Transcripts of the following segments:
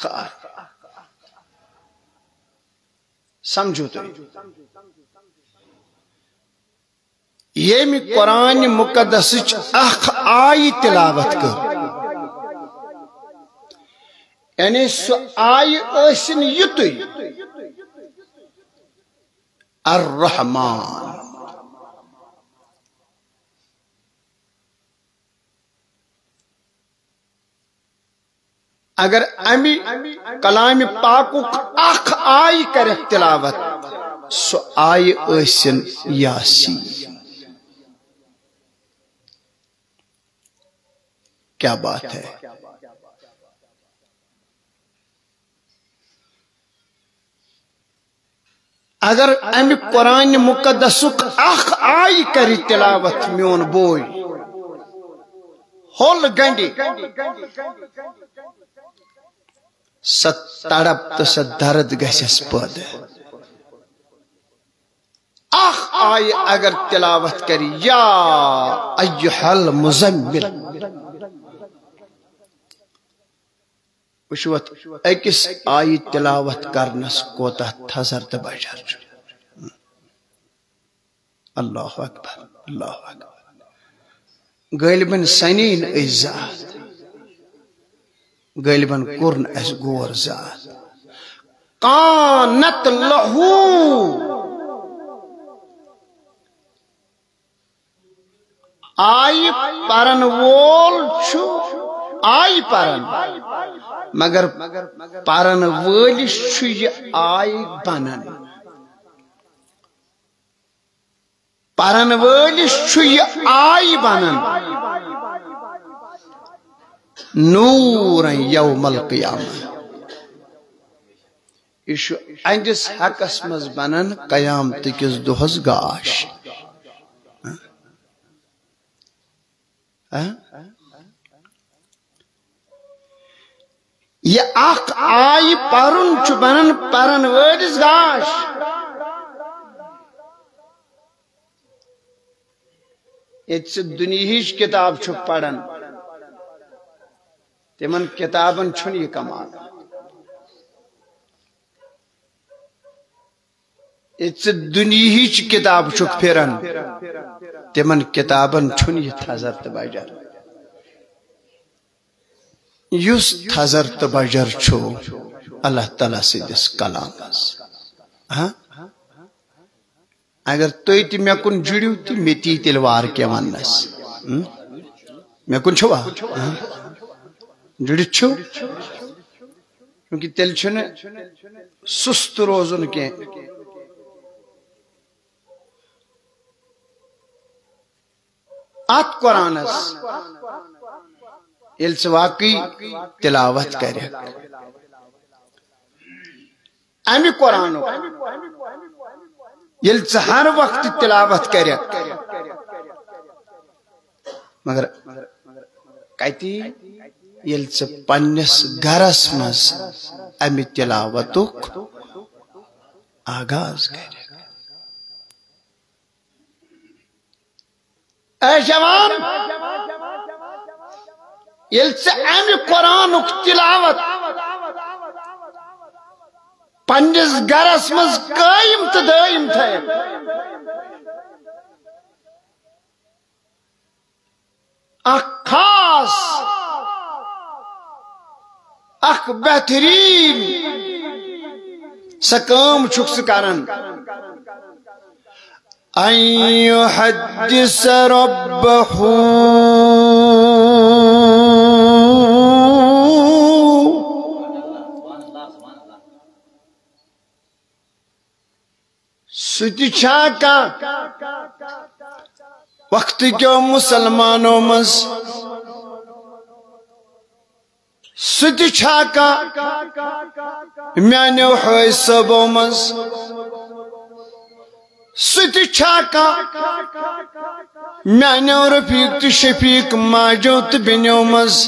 سمجھو تو یہ قرآن مقدس اخ آئی تلاوت کر یعنی سو آئی اسن یتوی الرحمن اگر امی کلام پاکک اخ آئی کر تلاوت سو آئی اسن یاسین کیا بات ہے اگر امی قرآن مقدسک اخ آئی کری تلاوت میون بوئی ہول گنڈی ست تڑپ تو ست درد گسس پد اخ آئی اگر تلاوت کری یا ایہا المزمل وشوت اکس آئی تلاوت کرنس کوتا تھزر تبجر اللہ اکبر اللہ اکبر غالباً سنین اس ذات غالباً قرن اس گور ذات قانت لہو آئی پرن وول چھو آئی پرن مگر پرن وولش چھو یہ آئی بنن پرن وولش چھو یہ آئی بنن نور یوم القیامہ یہ اندس حقس مز بنن قیامت کس دہس گاش یہ اخ آئی پرن چھ بنن پرن وٲلِس گاش یہ دنیاہچ کتاب چھ پڑھن تمن کتابن چھن یہ کمال یہ دنیاہچ کتاب چھ پھرن تمن کتابن چھن یہ تھزر تو بجر یس تھزر تو بجر چھو اللہ تعالیٰ سدس کلامس اگر تھی تی مے کن جڑیو تو مے تی تلوار کیا ونس مے کن چھوا جڑت چھو کیونکہ تیل چھنے سست روزن کے آت قرآنس یل واقعی تلاوت کرے امی قرآن یل ہر وقت تلاوت کرے مگر کتی یل پنس گرس مز امی تلاوتک آغاز کرے اے جوان یل امی قرآن تلاوت پنس گرس مز قائم تو دائم تھے اخ خاص اخ بہترین سکام چھک سکارن ان یحدث ربہ ستی چھاکا وقت کیوں مسلمانوں مز ستی چھاکا میانیو حیثبوں مز ستی چھاکا میانیو رفیق تو شفیق ماجو تو بینیو مز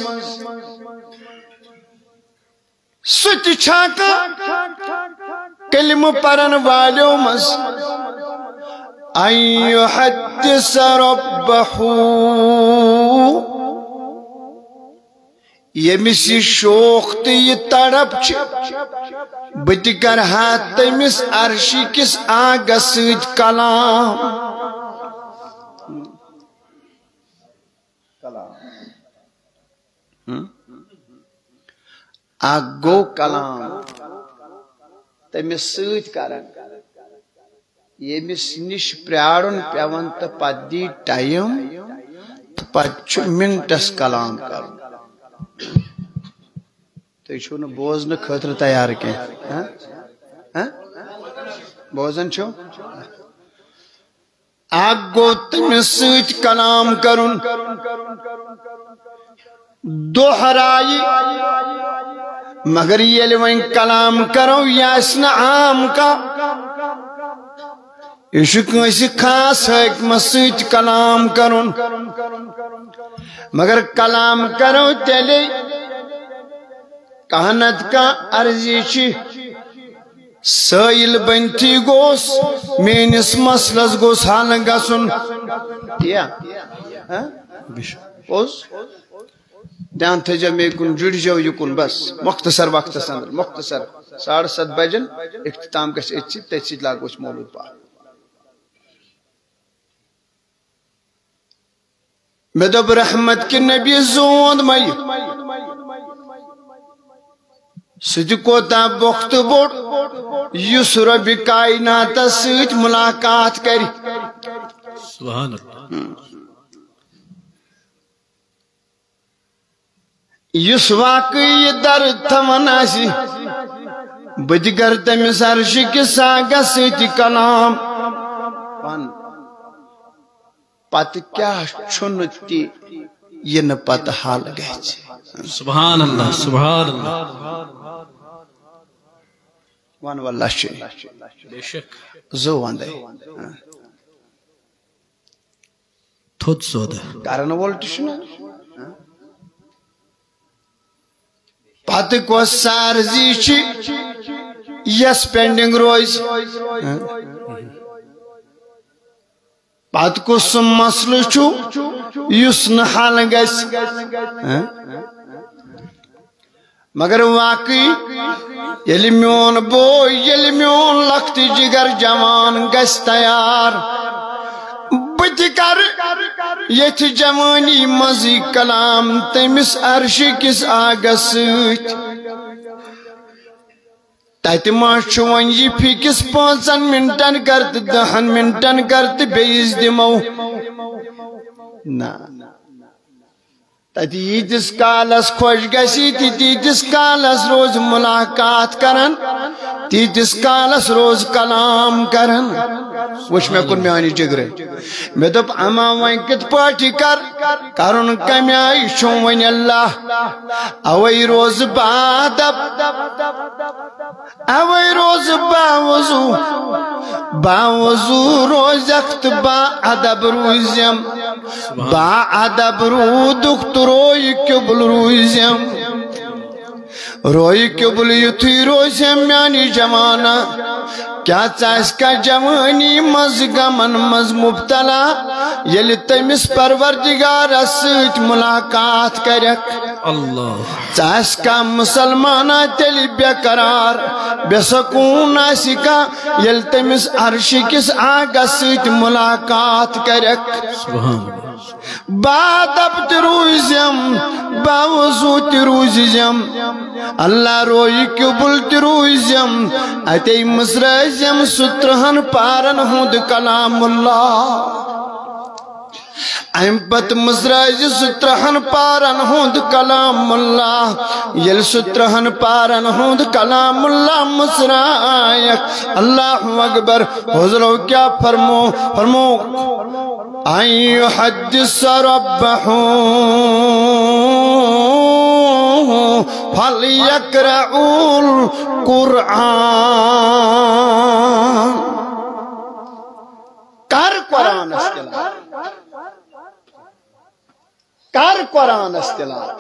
ستی چھاکا کلم پرن والیو مز ان یحدث ربہ یمس یہ شوق تو یہ تڑپ بت کرہا تمس عرشی کس آگس ست کلام گو کلام تمس ست کرن یمس نش پرارن پیون تو پت دی ٹائم پت منٹس کلام کرن تھی چھو نا بوزن خاطر تیار کی بوزن چھو گو تمس ست کلام کرن دوہرائی مگر یل وین کلام کرو یہ عام کا یہ کنس خاص حکمت ست کلام کرن مگر کلام کرو تیلے کہنت کا عرضی چھ سائل بنتی گوس مینس مسلس گوس حل گسن دھیان تھا میں کن جڑ جاؤ یہ کن بس مختصر وقت اندر مختصر 7:30 بجن اختتام گھس اتھ تھی سی لاگو مولود پاک میں دب رحمت کے نبی زوند مئی سد کوتا بخت بوڑ یس رب کائنات ست ملاقات کری سبحان اللہ یس واقعی در تھمن آسی بد گر تمس عرش کس آگس ست کلام پت کیا چھن تی یہ ن پت حال گھس سبحان اللہ سبحان اللہ وان واللہ شئی بے شک زو وندے تھوت سودہ کارن وولٹشن پت کو سارزی چھ یس پینڈنگ روز پت کو سم مسئلہ چھو یس نحال گس مگر واقعی یلی میون بو یلی میون لخت جگر جوان گس تیار بت کر یت جوانی مزی کلام تمس عرش کس آگس ست تت ما ون یہ فکس 5 منٹن کرت 10 منٹن کرت بیس دمو نا تیتس کالس خوش گسی تیتس کالس روز ملاقات کرن تیتس کالس روز کلام کرن وچ میں کن میانی جگرے میں دب اما وین کت پاٹی کرن کمی آئی شون وین اللہ اوی روز بادب اوی روز باوضو روز اخت با ادب روزیم با ادب رو دخت روی کبل روزیم روی کبل یتھی روزیم میانی جوانا کیا چاہس کا جوانی مز گمن مز مبتلا یلی تمس پروردگار ست ملاقات کرک اللہ چاہس کا مسلمانا تیلی بے قرار بے سکون آسکا یلی تمس عرش کس آگا ست ملاقات کرک سبحان اللہ بادب تروزیم باوضو تروزیم اللہ روی کبل تروزیم اتی مصرزیم سترہن پارن ہود کلام اللہ ایم پت مصرز سترہن پارن ہود کلام اللہ یل سترہن پارن ہود کلام اللہ مصرائک اللہ اکبر حضرو کیا فرمو ان يحدث ربه فليقرأوا القرآن کر قرآن استلام کر قرآن استلام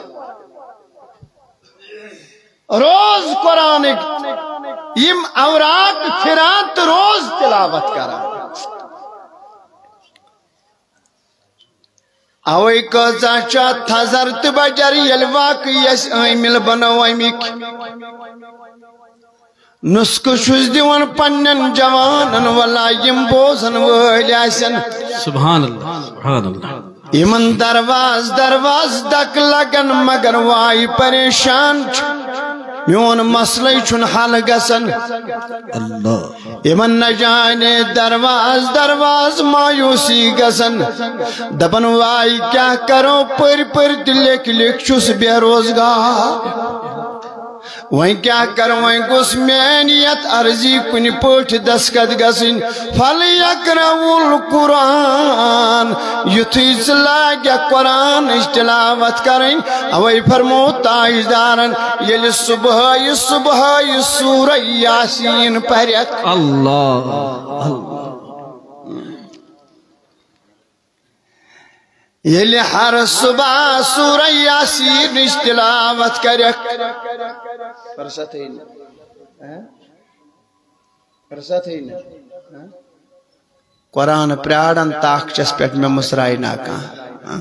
روز قرآن یم اوراق پھرات روز تلاوت کرا اوے کزا چا تھزر تو بجر یل واقعی اس ایمل بنو ایمک نسخ چھس دیوان پنن جوانن ولا یم بوزن وٲلۍ آسن سبحان اللہ سبحان اللہ یمن درواز درواز دک لگن مگر وائی پریشان میون مسئلہ چھن حل گسن اللہ یمن نہ جانے درواز درواز مایوسی گسن دپن وائی کیا کرو پر پر لکھ لکھ چھس بے روزگار وہیں کیا کروں وہیں گوس مینیت عرضی کنی پوٹ دسکت گسن فَلْيَقْرَؤُوا الْقُرْآنَ یُتھیس لاگیا قرآن تلاوت کریں اوئی فرمو تاجدارن یل صبح صبح سورہ یاسین پڑھت اللہ اللہ یل ہر صبح سورہ یاسین تلاوت کرک فرصت ہے قرآن پریاڑن تاخچس پیٹ میں مسرائی ناکان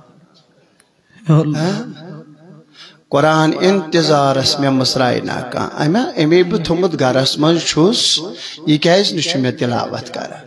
قرآن انتظار اس میں مسرائی ناکان امی بتھمت گرس من چھوس یہ کیس نشو میں تلاوت کرا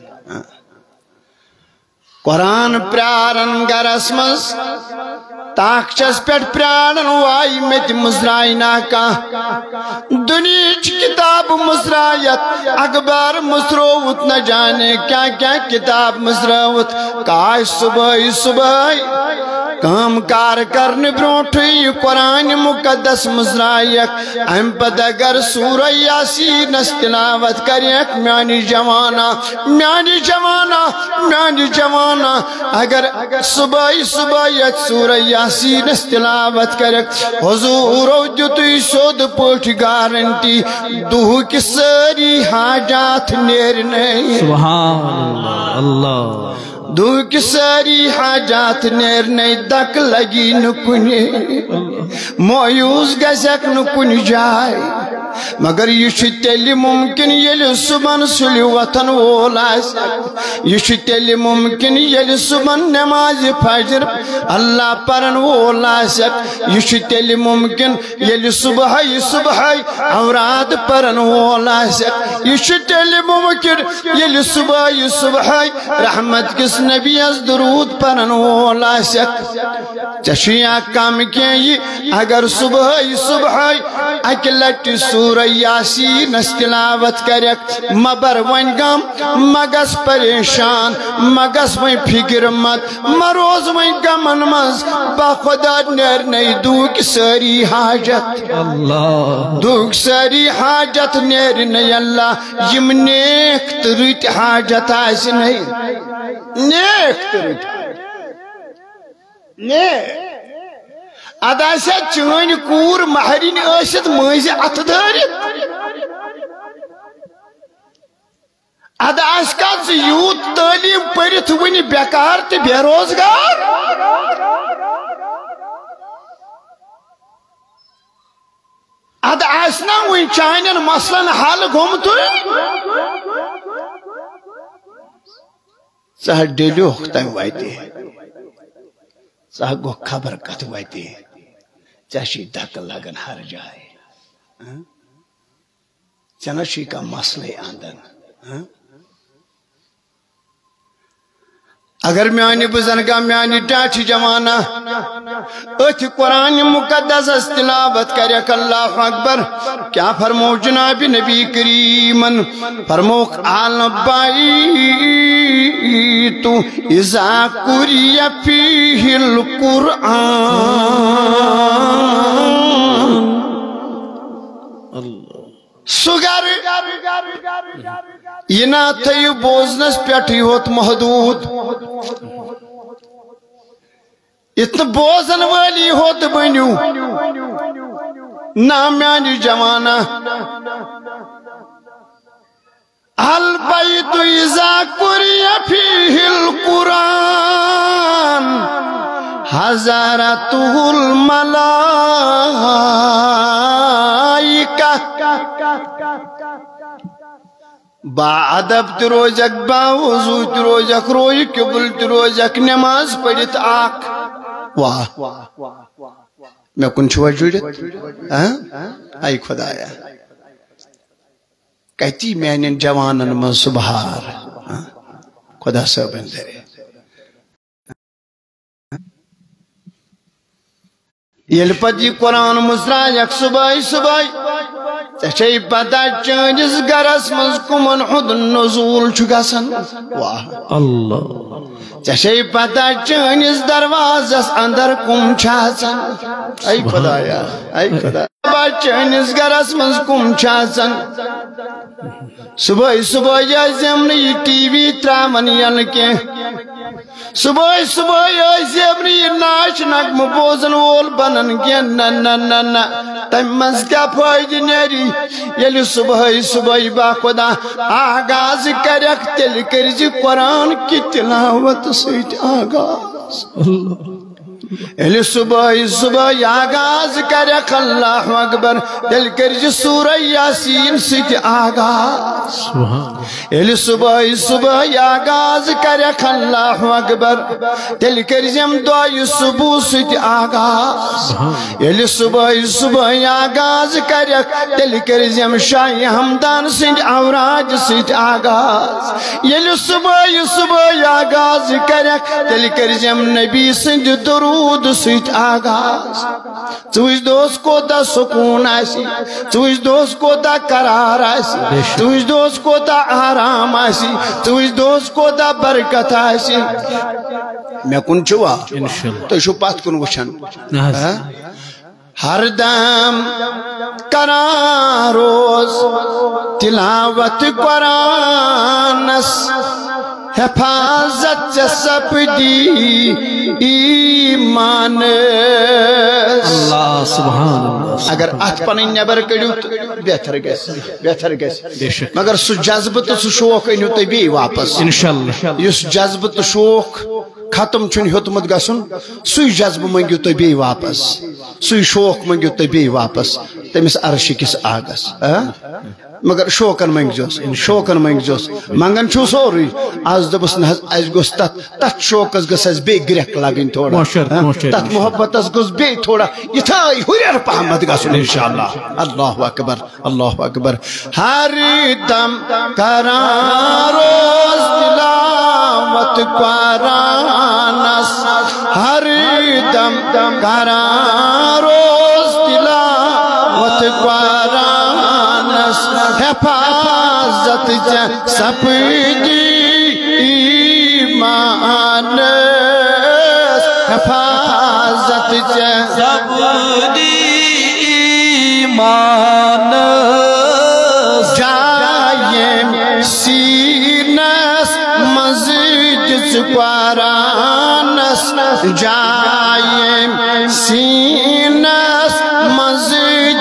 قرآن پریارن گرس مز تاخچس پیٹ پریارن وائی میں مزرائی ناکا دنیچ کتاب مزرائیت اخبار مزروت نہ جانے کیا کیا کتاب مزروت کاش صبح صبح کام کار کرن بروٹھی قرآن مقدس مزرائیک ام پد اگر سورہ یاسین تلاوت کریک میانی جوانا میانی جوانا میانی جوانا اگر صبح صبح یک سورہ یاسین تلاوت کریک حضور دیتوی سود پوٹ گارنٹی دوہ کی ساری حاجات نیرنے سبحان اللہ دوہ کی ساری حاجات نیرنے دک لگی نکنی مویوز گزک نکنی جائے مگر یہ تیلی ممکن یل صبح سلی وطن وولاس یہ تیلی ممکن یل صبح نماز فجر اللہ پرن وولاس یہ تیلی ممکن یل صبح اوراد پرن وولاس یہ تیلی ممکن یل صبح رحمت کس نبی از درود پرن وولاس چشیاں کام کی اگر صبح اکلٹ سورہ یاسین تلاوت کرک مبر ونگم مگس پریشان مگس وین فکر مت مروز وین گمن مز باخدا نیر نئی دوک ساری حاجت اللہ دوک ساری حاجت نیر نئی اللہ یم نیک تریت حاجت آس نہیں نیک تریت نیک ادا سے چون کور مہرین اشت مز ات دارت ادا کا یوت تعلیم پڑھت ون بیکار تو بے روزگار ادنا ون چان مسلن حل گومت ثہ ڈیلیوک تم وتی ثہ گو خبر کت وتی چشی دک لگن ہر جائے چنشی کا مسئلے آندن اگر میانی بزرگا میانی ٹاٹھی جوانا ات قرآن مقدس تلاوت کرک اللہ اکبر کیا فرمو جناب نبی کریمن فرمو آل بائی تو اذا قری فیہ القرآن سگر یہ نہ تھیو بوزنس پیٹھی ہوت محدود اتنا بوزن والی ہوت بنیو نامیانی جوانا البیت اذا قری فیہ القرآن حضرتہ الملائکہ با ادب تروزک با وضو تروزک روی قبل تروزک نماز پڑھت آک واہ میں کن چھوا جوڑت آئی خدایا کہتی میں نے جوانن من سبحار خدا صاحب اندرے یل پتی قرآن مصرا یک صبح صبح چی پتا چانس گرس مز کمن حد نزول چگسن واہ اللہ چی پتا چانس دروازس اندر کم چھاسن ای خدایا ای خدا چانس گرس مز کم چھاسن صبح صبح یازم نی ٹی وی تراون یل کے صبح صبح یازم نی ناچ نغم بوزن وول بنن کے نہ تم مز کیا فائدہ نیری یل صبح صبح با خدا آغاز کرک تل کرز قرآن کی تلاوت سیت آغاز یل صبح صبح آغاز کرک اللہ اکبر تل کرز سورہ یاسین سیت آغاز یل صبح صبح آغاز کرک اللہ اکبر تل کرزم دعائی صبح سیت آغاز یل صبح صبح آغاز کرک تل کرزم شاہ حمدان سیت اوراج سیت آغاز یل صبح صبح آغاز کرک تل کرزم نبی سیت درود سیت آغاز چوش دوست کو دا سکون آسی چوش دوست کو دا قرار آسی چوش دوست کو دا آرام آسی چوش دوست کو دا برکت آسی میں کن چوا تو شو پات کن وچھن ہر دم کران روز تلاوت قرآنس حفاظت سپدی ایمان اللہ سبحان اللہ اگر ات پن نبر کڑیو تو بہتر گیس مگر سو جذب تو سو شوق انیو تو بھی واپس انشاءاللہ یس جذب تو شوق ختم چھن ہتمت گسن سوی جذب منگیو تو بھی واپس سوی شوق منگیو تو بھی واپس تمس عرش کس آگس مگر شوکن منگ جوس منگن چھو سوری آز دبس نحض آز گوس تت شوکس گس آز بے گریک لگن تھوڑا تت محبت از گوس بے تھوڑا یتھائی ہوریر پہمد گسن انشاءاللہ اللہ اکبر اللہ اکبر ہر دم کران روز تلاوت قرآنس ہر دم کران روز تلاوت قرآنس حفاظت سپدی ایمانس حفاظت سپدی ایمانس جائم سینس مزید قرآنس جائم سینس مزید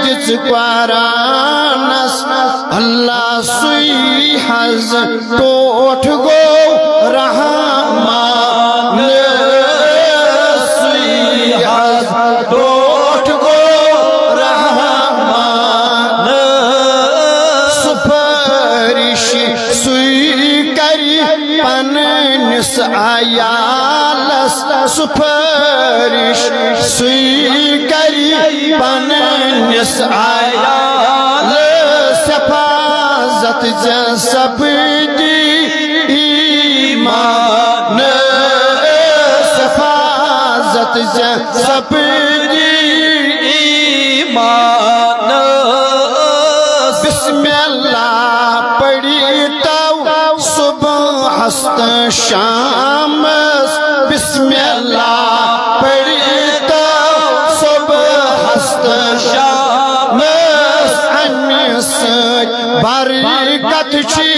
قرآنس اللہ سوئی حز ٹوٹ گو رحمان سوئی حز ٹوٹ گو رحمان سپرش سوئی کری پننس آیالس سپرش سوئی کری پننس آیالس حفاظت سپدی ایمان حفاظت سپدی ایمان بسم اللہ پڑھیتا صبح ہست شام بسم اللہ پڑھیتا صبح ہست شام امی سچ برکت چی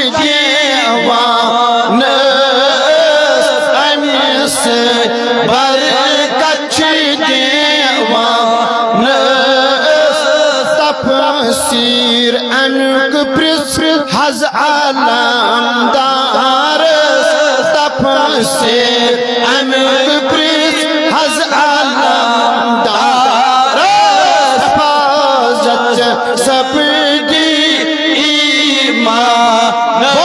دیوان امی سچ برکت چی دیوان تفسیر انک پرس حز علم دار تفسیر انک پرس حز علم دار حفاظت سپدی ایمان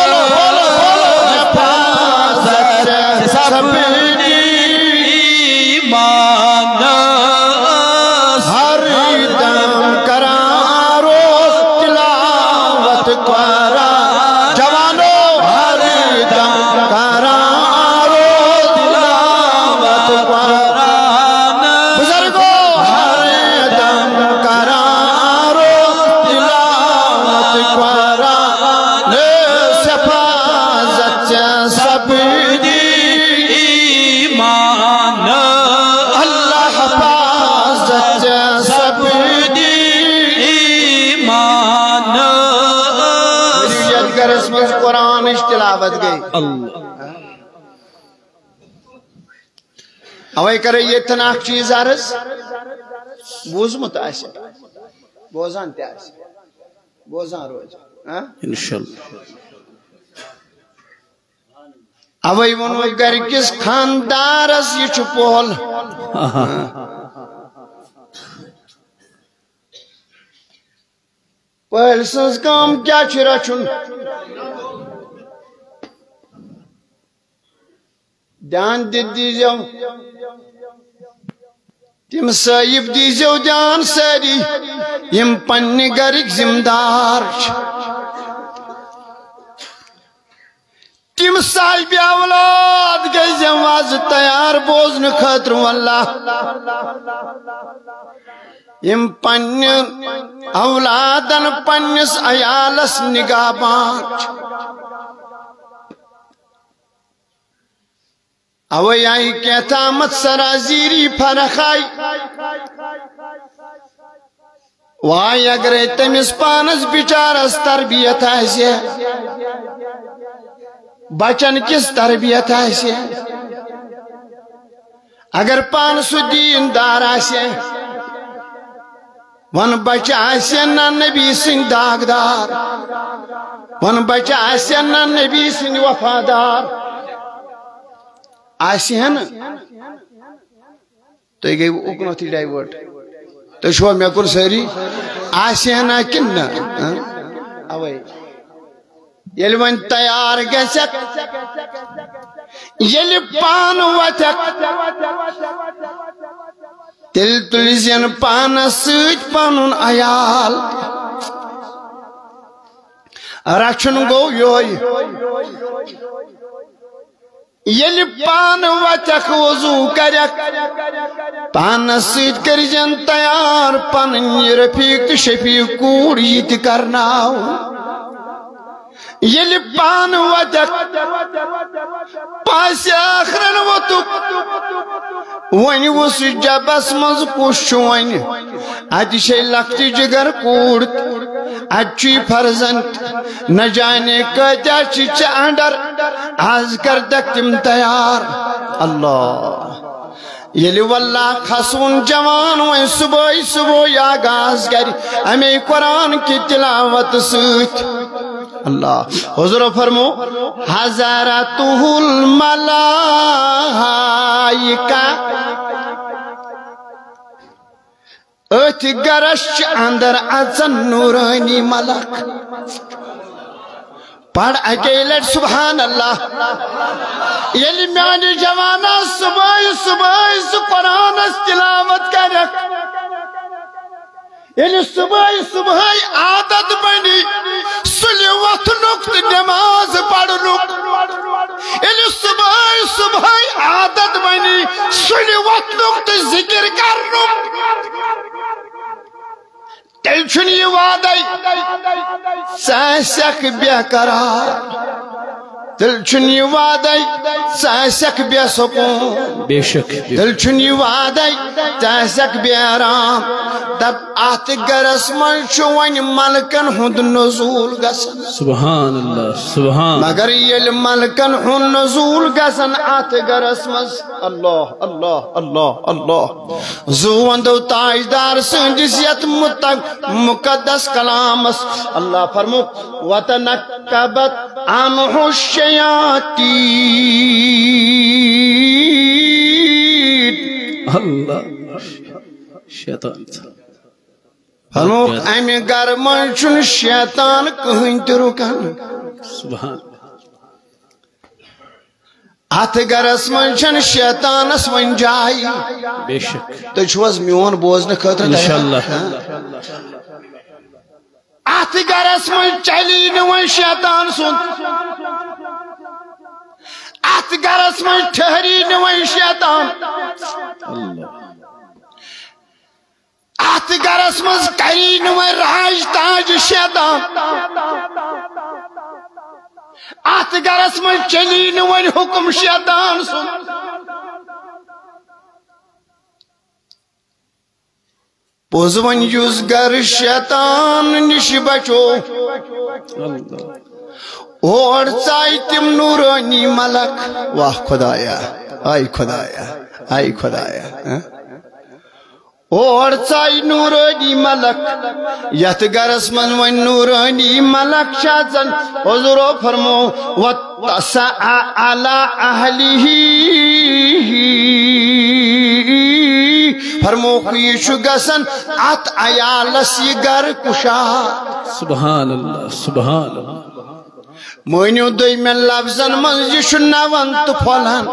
گرس مز قرآن تلاوت گئی اللہ اوے کرے یہ تناک چیز عرض بوزمت آسے بوزان تے آسے بوزان روز انشاءاللہ اوے ونو گر کس خاندارس یہ پول پہل سنز کام کیا رچن دھیان دیزو تم صاحب دیزو دھیان ساری یم پنہ گرک ذمہ دار تم صاحب اولاد گئی واز تیار بوزن خاطر واللہ یم پنہ اولادن پنس عیالس نگاہ بانچ اوے آئی کہتامت سرازیری فرق آئی وائی اگر تمس پانس بچارس تربیت آسے بچن کس تربیت آسے اگر پان سو دیندار آسے ون بچہ آسے نا نبی سن داغدار ون بچہ آسے نا نبی سن وفادار آسی ہے نا تو یہ گئی اکنو تھی ڈائیورٹ تو شو میں کن ساری آسی ہے نا کن نا اوئی یل ون تیار گسک یل پان وتک تل تلزین پان سوچ پانون عیال رچن گو یوئی یل پان وتک وضو کرک پان سیت کرجن تیار پن رفیق شفیق کوڑ یت کرناو یل پان وتک پاس آخرن وتک ون وس جبس مز کش ون ات شے لکٹی جگر کوڑ اچھی فرزند نہ جانے کتیا چھ انڈر آز کر تک تم تیار اللہ یلی واللہ خسون جوان وین صبح صبح آغاز کری ہمیں قرآن کی تلاوت سوچ اللہ حضور فرمو حضرتہ الملائکہ ات گرش اندر اذن نورانی ملک پڑھ اکیلے سبحان اللہ یلی میانی جوانا صبح صبح قرآن تلاوت کرک یلی صبح عادت بنی سلی وقت نکت نماز پڑھ نکت یلی صبح عادت بنی سلی وقت نکت ذکر کر نکت تیل چھنی وعدائی ساسک بے قرار تیل چھنی وعدائی ساسک بے سکون بے شک تیل چھنی وعدائی ساسک بے آرام تب آت گرس من چوان ملکن ہند نزول گسن سبحان اللہ سبحان مگر یہ ملکن ہند نزول گسن آت گرس من اللہ اللہ اللہ اللہ زوان دو تاجدار سنجزیت مقدس کلامس اللہ فرمو وَتَنَكَّبَتْ عَنْهُ الشَّيَاطِينَ اللہ شیطان فرمو امی گرمان چون شیطان کہیں ترکن سبحان آت گرس من چن شیطان اس من جائی بے شک تو چھوز میون بوزن خطر انشاءاللہ آت گرس من چلی نوان شیطان سن آت گرس من ٹھہری نوان شیطان آت گرس من کری نوان راج تاج شیطان آت گرس من چلی نوان حکم شیطان سن پوزون یوز گر شیطان نش بچو اور چائی تم نورانی ملک واہ خدایا آئی خدایا آئی خدایا اور چائی نورانی ملک یت گرس من ون نورانی ملک شازن حضور فرمو وَاتَّسَعَ عَلَىٰ أَهْلِهِ فرمو یہ شو گسن ات عیالس یہ گر کشا سبحان اللہ سبحان اللہ مونیو دوی من لفظن من یہ شو نون تو پھلن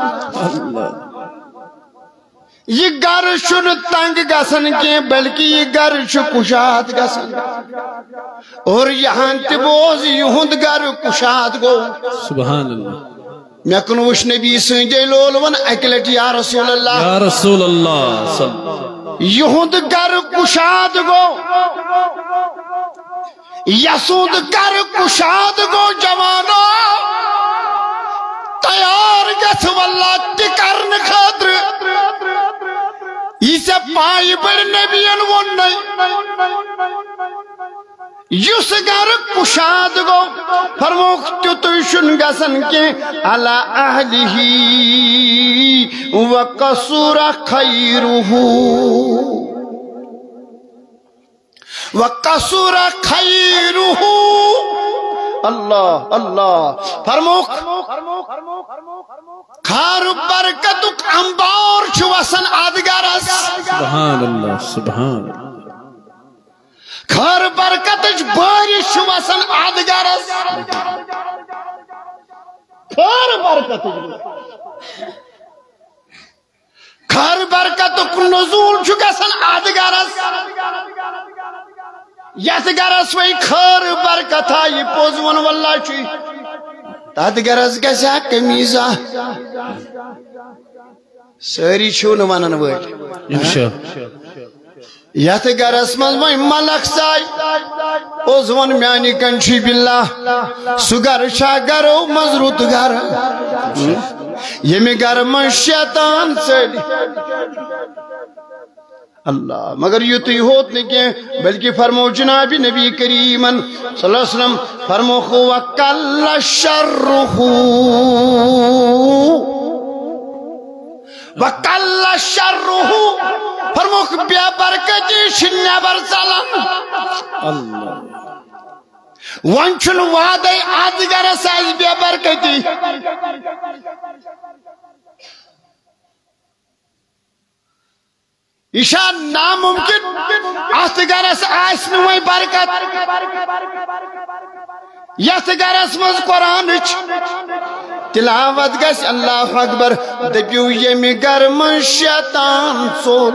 یہ گر شن تنگ گسن کی بلکہ یہ گر شو کشاد گسن اور یہاں تبوز یہند گر کشاد گو سبحان اللہ میں کنوش نبی سنجے لولون اکلٹ یا رسول اللہ یا رسول اللہ صلی اللہ علیہ وسلم یہند گر کشاد گو یسود گر کشاد گو جوانو تیار گس واللہ تکرن خاطر اسے پائی بڑھ نبیان ون نہیں یس گر کشاد گو فرموک تیوشن گسن کے علی اہلہی وقصور خیرہو وقصور خیرہو اللہ اللہ فرموک خار برکتک انبار چھوسن آدگارس سبحان اللہ سبحان اللہ خار برکتج بارش وسن آدگارس خار برکتج خار برکتک نزول چکسن آدگارس یت گرس وی خار برکت آئی پوزون واللہ چی تات گرس گسا کمیزا ساری چھون ونن ویل انشاء یت گرس من وی ملک سائی اوزون میانی کنچی باللہ سگر شا گرو مزروت گر یمی گر من شیطان سلی اللہ مگر یہ تو ہوت نہیں کہ بلکہ فرمو جناب نبی کریم صلی اللہ علیہ وسلم فرمو وَقَلَّ شَرُّهُ وَقَلَّ شَرُّهُ فرمو بیا برکتی شنیا برسالن اللہ وانچن وعدی آدگر سائز بیا برکتی ایشان ناممکن آتگرس آسنوی برکت یتگرس مز قرآنچ تلاوت گس اللہ اکبر دبیو یمی گرمن شیطان سول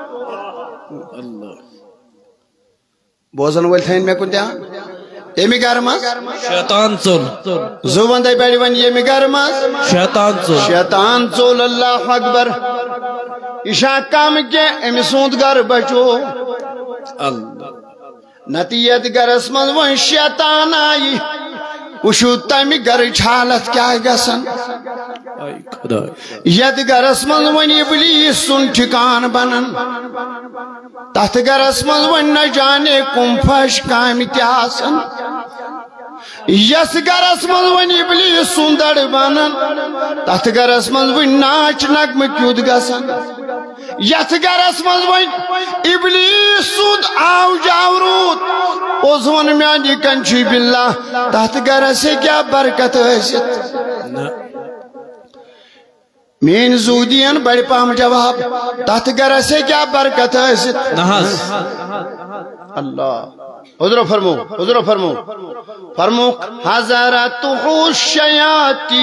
بوزن ولتین میں کن دیا یمی گرمز شیطان چول زوبان دائی بیڑی ون یمی گرمز شیطان چول شیطان چول اللہ اکبر ایشا کام کے امی سوند گر بچو اللہ نتیت گر اسمز ون شیطان آئی وشو تامی گر حالت کیا گسن آئی خدا ید گر اسمز ون ابلیس سن ٹھکان بنن تحت گر اسمز ون نجانے کم فش کامی تیاسن یس گر اسمز ون ابلیس سندر بنن تحت گر اسمز ون ناچ نگم کیود گسن یت گر اسمز ون ابلیس سند آو جاورود اوزون میانی کنچی باللہ تحت گر سے کیا برکت حیثیت مین زودین بڑی پام جواب تحت گر سے کیا برکت حیثیت نحاس اللہ حضور فرمو فرمو حضرتہ الشیاطین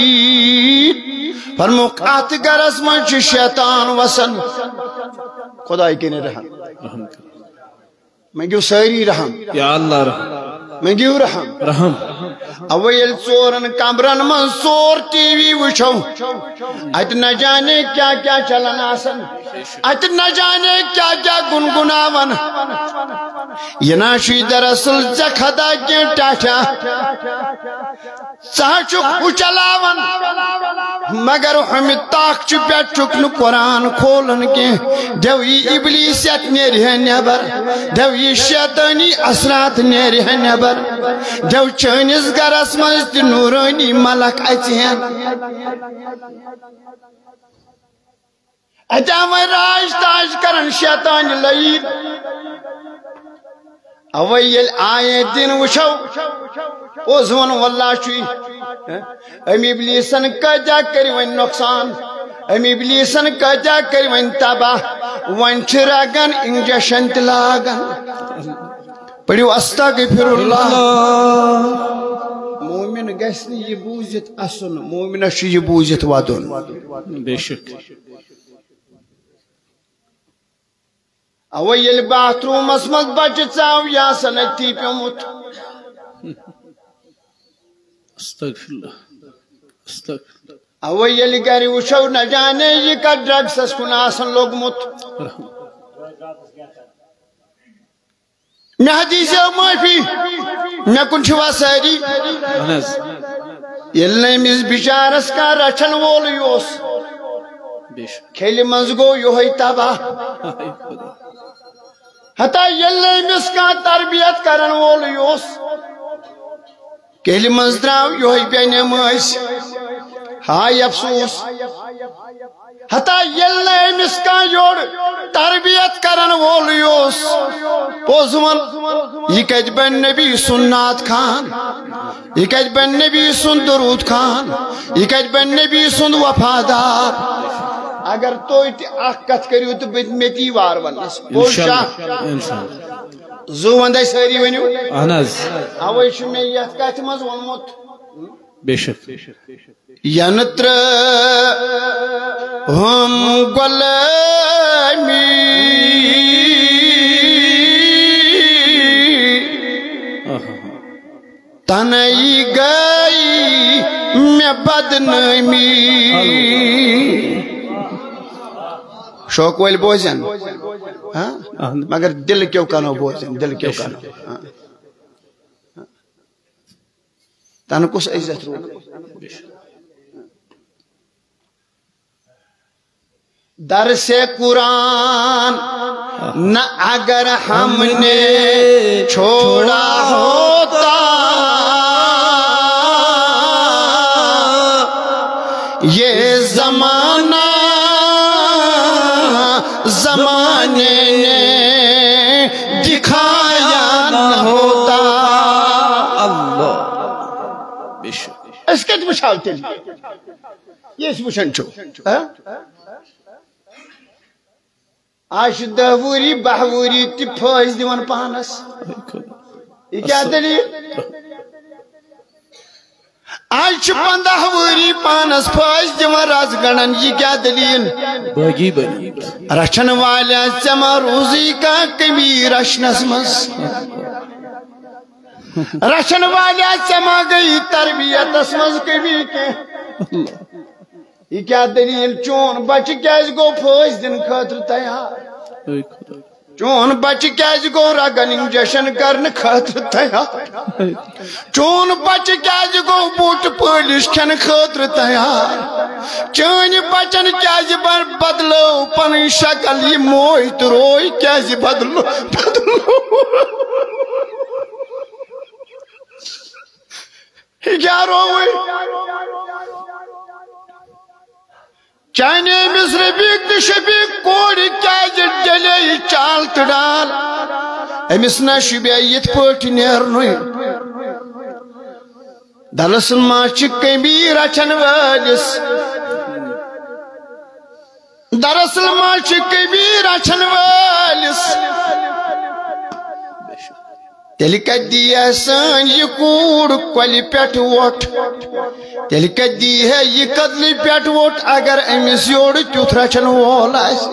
فرمو آت گرس منچ شیطان وسن خدای کنے رحم میں گیو ساری رحم یا اللہ رحم میں گیو رحم رحم اویل چورن کمرن من سور ٹی وی وچھو ات نہ جانے کیا کیا چلن آسن ات نہ جانے کیا کیا گنگناون یہ ناشی دراصل ژے کھدا کی ٹاٹھا ژٕ چھُکھ اُچلاوان مگر ہمہ طاقت پٮ۪ٹھ چھُکھ نہٕ قرآن کھولان کینٛہہ دٮ۪و یہِ اِبلیٖسیت نیرِ ہے نٮ۪بر دٮ۪و یہِ شیطٲنی اثرات نیرِ ہے نٮ۪بر دٮ۪و چٲنِس گرس منٛز تہِ نوٗرٲنی ملک اژِ ہن اتیا وۄنۍ راج تاج کرن شیطان لعین اوے ییٚلہِ آیے دِن وٕچھو پوٚز ووٚن واللہ چھُے أمۍ اِبلیٖسن کۭتیاہ کٔرۍ وۄنۍ نۄقصان أمۍ اِبلیٖسن کۭتیاہ کٔرۍ وۄنۍ تباہ وۄنۍ چھِ رگن انجیکشن تہِ لاگان پٔرِو استغفر اللہ مومن گژھِ نہٕ یہِ بوٗزِتھ اَسُن مومنس چھُ یہِ بوٗزِتھ ودُن بے شک اوے ییٚلہِ باتھ روٗمس منٛز بچہِ ژاو یہِ آسان أتھی پیوٚمُت استغفر اللہ استغفر اللہ اوے ییٚلہِ گرِ وٕچھو نہ جانے یہِ کتھ ڈرگسس کُن آسان لوٚگمُت مےٚ دیٖزیو معٲفی مےٚ کُن چھِوا سٲری اہن حظ ییٚلہِ نہٕ أمِس بِچارس کانٛہہ رچھن وولٕے اوس بے شک کھیلہِ منٛز گوٚو یِہوے تباہ ہتا ییٚلہِ نہٕ أمِس کانٛہہ تربیت کرن وولٕے اوس کیلہِ منٛز درٛاو یِہوے بیٚنہِ مٲسۍ ہاے افسوٗس ہتا ییٚلہِ نہٕ أمِس کانٛہہ یورٕ تربیت کرن وولٕے اوس پوٚز ووٚن یہِ کتہِ بنہِ نبی سُنٛد نعت خان یہِ کتہِ بنہِ نبی سُنٛد درود خان یہِ کتہِ بنہِ نبی سُنٛد وفادار اگر تُہۍ تہِ اکھ کتھ کٔرِو تہٕ بہٕ مےٚ تہِ یی وارٕ وننس پوٚز چھا زٕ ونٛدے سٲری ؤنِو اہن حظ اوے چھُ مےٚ یتھ کتھِ منٛز ووٚنمُت بے شک ینہٕ ترٛٲوہم غلٲمی تنَے گٔے مےٚ بدنٲمی شوق وٲلۍ بوزن مگر دل کیو کنو بوزن دل کیو کنو تنہٕ کُس عزت روٗد درس قرآن نہ اگر ہم نے چھوڑا ہوتا یہ زمانہ زمانے نے دکھایا نہ ہوتا اللہ بے شک اس کے وچھاو تیل یہ اس وچھن چھو آج دہ وری بہ وری تہ پھٲسۍ دِوان پانس یہ کیا دلیل آج 15 وری پانس پھٲسۍ دِوان رز گڑن یہ کیا دلیل باغی بنی رچھن والیا ژےٚ روزی کا کمی رچھنس مز رچھن والیا ژےٚ گئی تربیتس مز کمی کی یہ کیا دلیل چون بچہ کیاز گو پھٲسۍ دن خاطر تیار چون بچہ کیاز گو رگن انجیکشن کرن خاطر تیار چون بچہ کیاز گو بوٹ پٲلِش کھٮ۪نہٕ خاطر تیار چٲنۍ بچن کیاز بدلو پنٕنۍ شکل یہِ موے تہٕ روے کیاز بدلو یہِ کیاہ رووٕے چانہِ أمِس رفیٖق تہٕ شفیٖق کورِ کیازِ ڈلے یہِ چال تہٕ ڈال أمِس نہ شوٗبیا یِتھ پٲٹھۍ نیرنُے دراصل ما چھِ کمی رچھن وٲلِس دراصل ما چھِ کمی رچھن وٲلِس تیٚلہِ کتہِ دی سٲنۍ یہِ کوٗر کۄلہِ پٮ۪ٹھ وۄٹھ تیٚلہِ کتہِ دی ہے یہِ کدلہِ پٮ۪ٹھ وۄٹھ اگر أمِس یورٕ تیُتھ رچھن وول آسہِ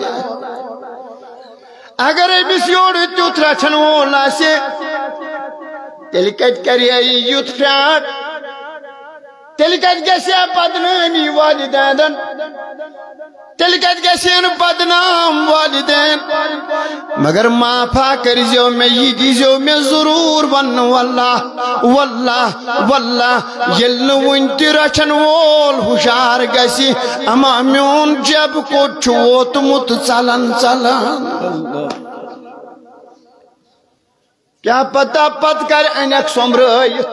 اگر أمِس یورٕ تیُتھ رچھن وول آسہِ تیٚلہِ کتہِ کرِ ہے یہِ یُتھ فرٛاڈ تیٚلہِ کتہِ گژھِ ہے بدنٲمی والدینن تیل کت گسین بدنام والدین مگر معافا کرزیو میں یہ دیزیو میں ضرور ون واللہ واللہ واللہ یلن ونتی رچن وول ہوشار گسی اما میون جب کو چھوت مت چلن چلن کیا پتہ پت کر اینک سمرائیت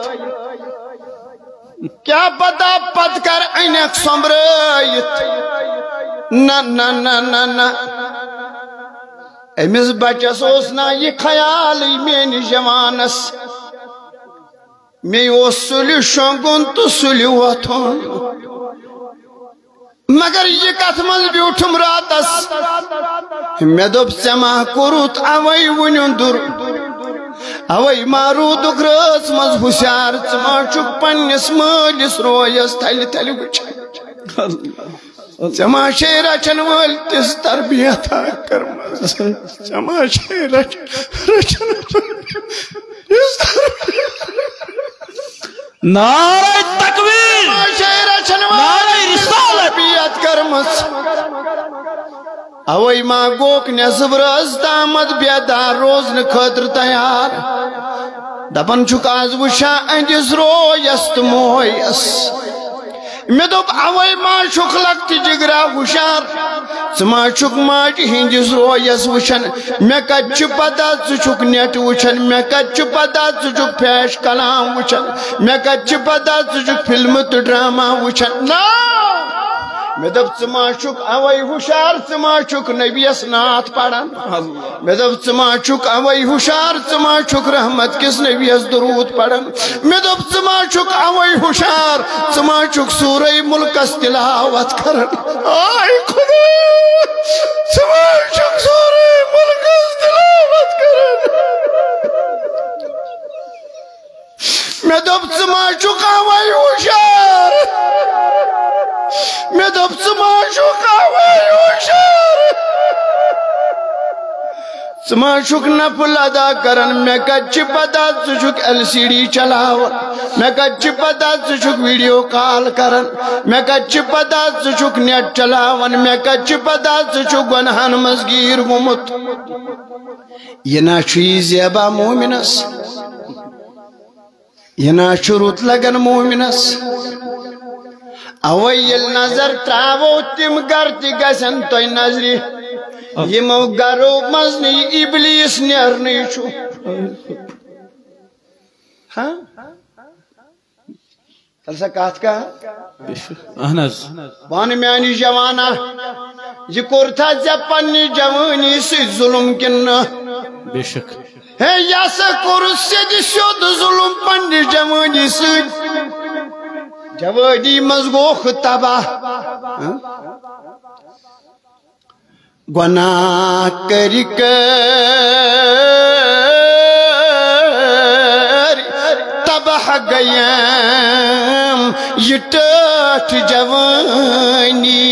کیا پتہ پت کر اینک سمرائیت نا نا نا نا نا امس بچس نا یہ خیال میری جوانس میں سلی شونگن تو سلی وتھن مگر یہ کت مز بیوٹھم راتس میں دپ ژےٚ کوٚرُتھ اوے ونیُندُر اوے مارودُک رٲژ منٛز ہوشیار ژٕ ما چھُکھ پننِس مٲلِس رویس تھلہِ تھلہِ وٕچھان ژےٚ ما چھے رچن وٲلۍ تِژھ تربیتا کٔرمٕژ ژےٚ ما چھے رچن نعرہ تکبیر نعرہ رسالت تربیت کٔرمٕژ اوے ما گوک نصب رز تامت بیدار روزن خاطر تیار دپن چھُکھ آز وٕچھان أہنٛدِس رویس تہٕ مویس میں دوپ اوے ما چھُکھ لکتہِ جگرا ہوشیار ژٕ ما چھُکھ ماجہِ ہٕنٛدِس رویس وٕچھان مےٚ کتہِ چھُ پتہ ژٕ چھُکھ نیٹ وٕچھان مےٚ کتہِ چھُ پتہ ژٕ چھُکھ فیش کلام وٕچھان مےٚ کتہِ چھُ پتہ ژٕ چھُکھ فلمہٕ تہٕ ڈرامہ وٕچھان نا میں دپ ژٕ ما چھُکھ اوے ہوشیار ژٕ ما چھُکھ نبیس نعت پران میں دپ ژٕ ما چھُکھ اوے ہوشیار ژٕ ما چھُکھ رحمت کس نبیس درود پران میں دپ ژٕ ما چھُکھ اوے ہوشیار ژٕ ما چھُکھ سورہ ملکس تلاوت کران آے خدا ژٕ ما چھُکھ سورہ ملکس تلاوت کران میں دپ ژٕ ما چھُکھ اوے ہوشیار میں دپ ژٕ ما چھُکھ اوے ہوشیار ژٕ ما چھُکھ نفل ادا کران مےٚ کتہِ چھِ پتہ ژٕ چھُکھ LCD چلاوان مےٚ کتہِ چھِ پتہ ژٕ چھُکھ ویڈیو کال کران مےٚ کتہِ چھِ پتہ ژٕ چھُکھ نیٹ چلاوان مےٚ کتہِ چھِ پتہ ژٕ چھُکھ گۄنہن منٛز گیٖر گوٚمُت یہ نا چھُ یہِ زیبا مومنس یہ نا چھُ رُت لگان مومنس اوے ییٚلہِ نظر تراوو تِم گر تہِ گژھن تۄہہِ نظرِ یِمو گرو منٛز نہٕ یہِ اِبلیٖس نیرنٕے چھُ تل سا کتھ کر اہن حظ وَن میٛانہِ جوانا یہِ کوٚرتھا ژےٚ پننہِ جوٲنی سۭتۍ ظُلم کِنہٕ نہٕ بے شک ہے یہِ ہسا کوٚرُتھ سیٚدِ سیوٚد ظُلم پننہِ جوٲنی سۭتۍ جوانی منٛز گوٚوکھ تباہ گۄناہ کٔرۍ کٔرۍ تباہ گٔیم یہِ ٹٲٹھ جوانی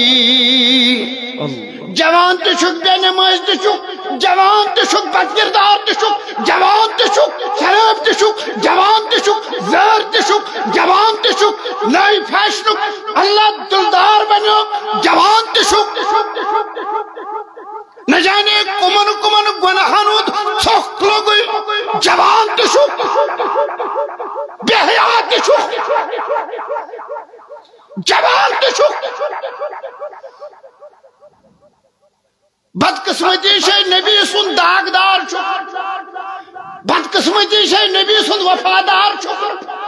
جوان تہِ چھُکھ بے نمٲز تہِ چھُکھ جوان تہِ چھُکھ بد کردار تہِ چھُکھ جوان تہِ چھُکھ شراب تہِ چھُکھ جوان تہِ چھُکھ زہر تہِ چھُکھ جوان تہِ چھُکھ نٔے فیشنُک اللہ دلدار بنیو جوان تہِ چھُکھ نہ جانے کمن کمن گناہن ہُنٛد ژھۄکھ لوٚگُے جوان تہِ چھُکھ بے حیا تہِ چھُکھ جوان تہِ چھُکھ بدقسمتی سے نبی سن داغدار چھُکھ بدقسمتی سے نبی سن وفادار چھُکھ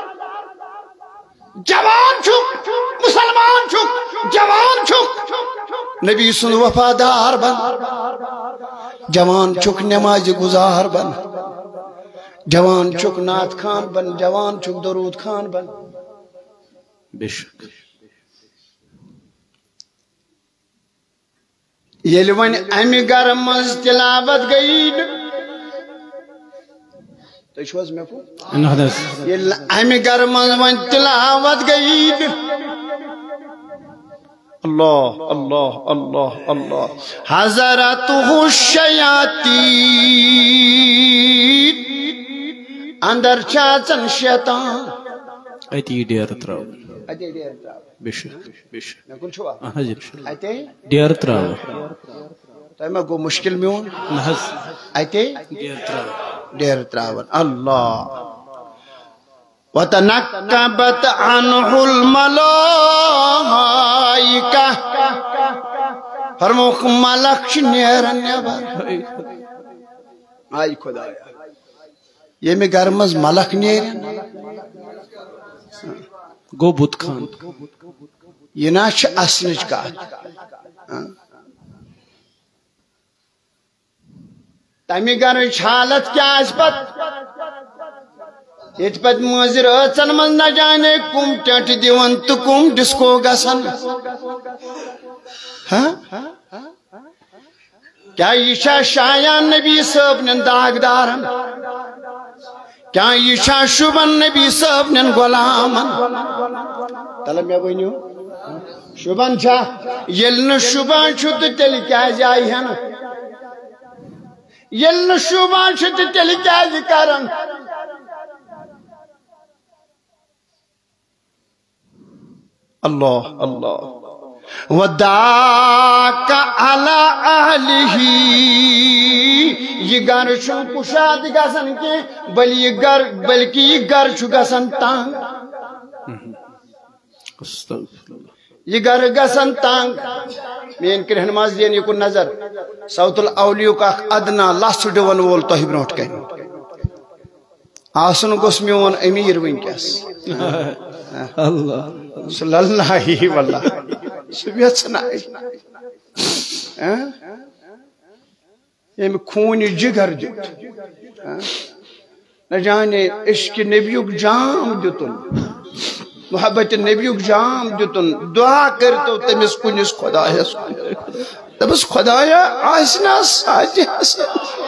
جوان چھُکھ مسلمان چھُکھ جوان چھُکھ نبی سن وفادار بن جوان چھُکھ نماز گزار بن جوان چھُکھ نعت خان بن جوان چھُکھ درود خان بن بے شک ییٚلہِ وۄنۍ امہِ گرٕ منٛز تلاوت گٔیی نہٕ تُہۍ چھِو حظ مےٚ کُن ییٚلہِ امہِ گرٕ منٛز وۄنۍ تلاوت گٔیی نہٕ اللہ اللہ اللہ اللہ حضرتہ الشیاطین اندر چھِ اژان شیطان اتی ڈیر تراو اتے ڈیر تراو بے شک بے شک میں کن چھوا اہن حظ انشاءاللہ اتے ڈیر تراو تو میں گو مشکل میون نہ حظ اتے ڈیر تراو ڈیر تراون اللہ وتنكبت عنه الملائكة فرموك ملك نیرن نیبر آئی خدایا یہ میں گرمز ملک نیرن گو بت خان یہ نا چھ اسنج کا تمی گرمش حالت کیا اس پت یہ پت موزر اچن من نہ جانے کم ٹٹ دیون تو کم ڈسکو گسن کیا یہ شایان نبی صاحب نن داغدارن کیا یہ شبن نبی صاحب نن غلامن طلب میں ونیو شبن چھا یل نہ شبان چھو تو تیل کیا جائی ہے نا یل نہ شبان چھو تو تیل کیا جی کرن اللہ اللہ وَدَاكَ عَلَىٰ أَهْلِهِ یہ گر چھو کشاد گسن کے بلکہ یہ گر چھو گسن تانگ یہ گر گسن تانگ میں ان کے رہنماز دین یہ کن نظر صوت الاولیو کا ادنا لس ڈون وول تو ہی بروٹ کہیں آسن گوس میون امیر وین کیس اللہ صلی اللہ علیہ واللہ سبیت سنائی یہ میں خون جگر دیت نہ جانے عشق نبیوک جام دیتن محبت نبیوک جام دیتن دعا کرتو تمس کنس خدایا تمس خدایا آسنا ساجی حسن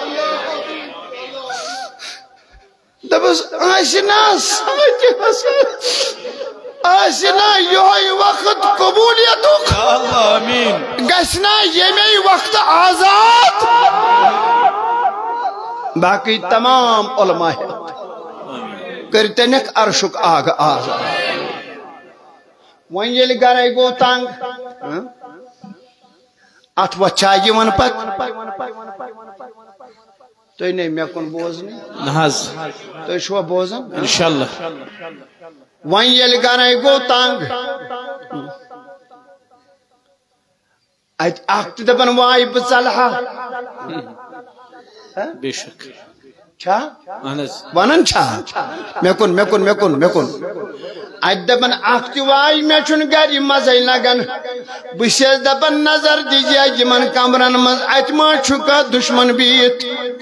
تمس آسنا ساجی حسن آسنا یہ وقت قبولیتک اللہ آمین گسنا یہ وقت آزاد باقی تمام علماء کرتنک عرشک آگ آزاد وین یل گرائی گو تانگ ات وچا یون پت تو نہیں میں کن بوزنی نحاز تو شو بوزن انشاءاللہ وین یل گرائی گو تانگ اخت دبن وائی بچلہا بے شک چھا اہنز ونن چھا میں کن دبن اخت وائی میں چھن گری مزائی لگن بسیز دبن نظر دیجیے جمن کمرن مز اتما چھکا دشمن بیت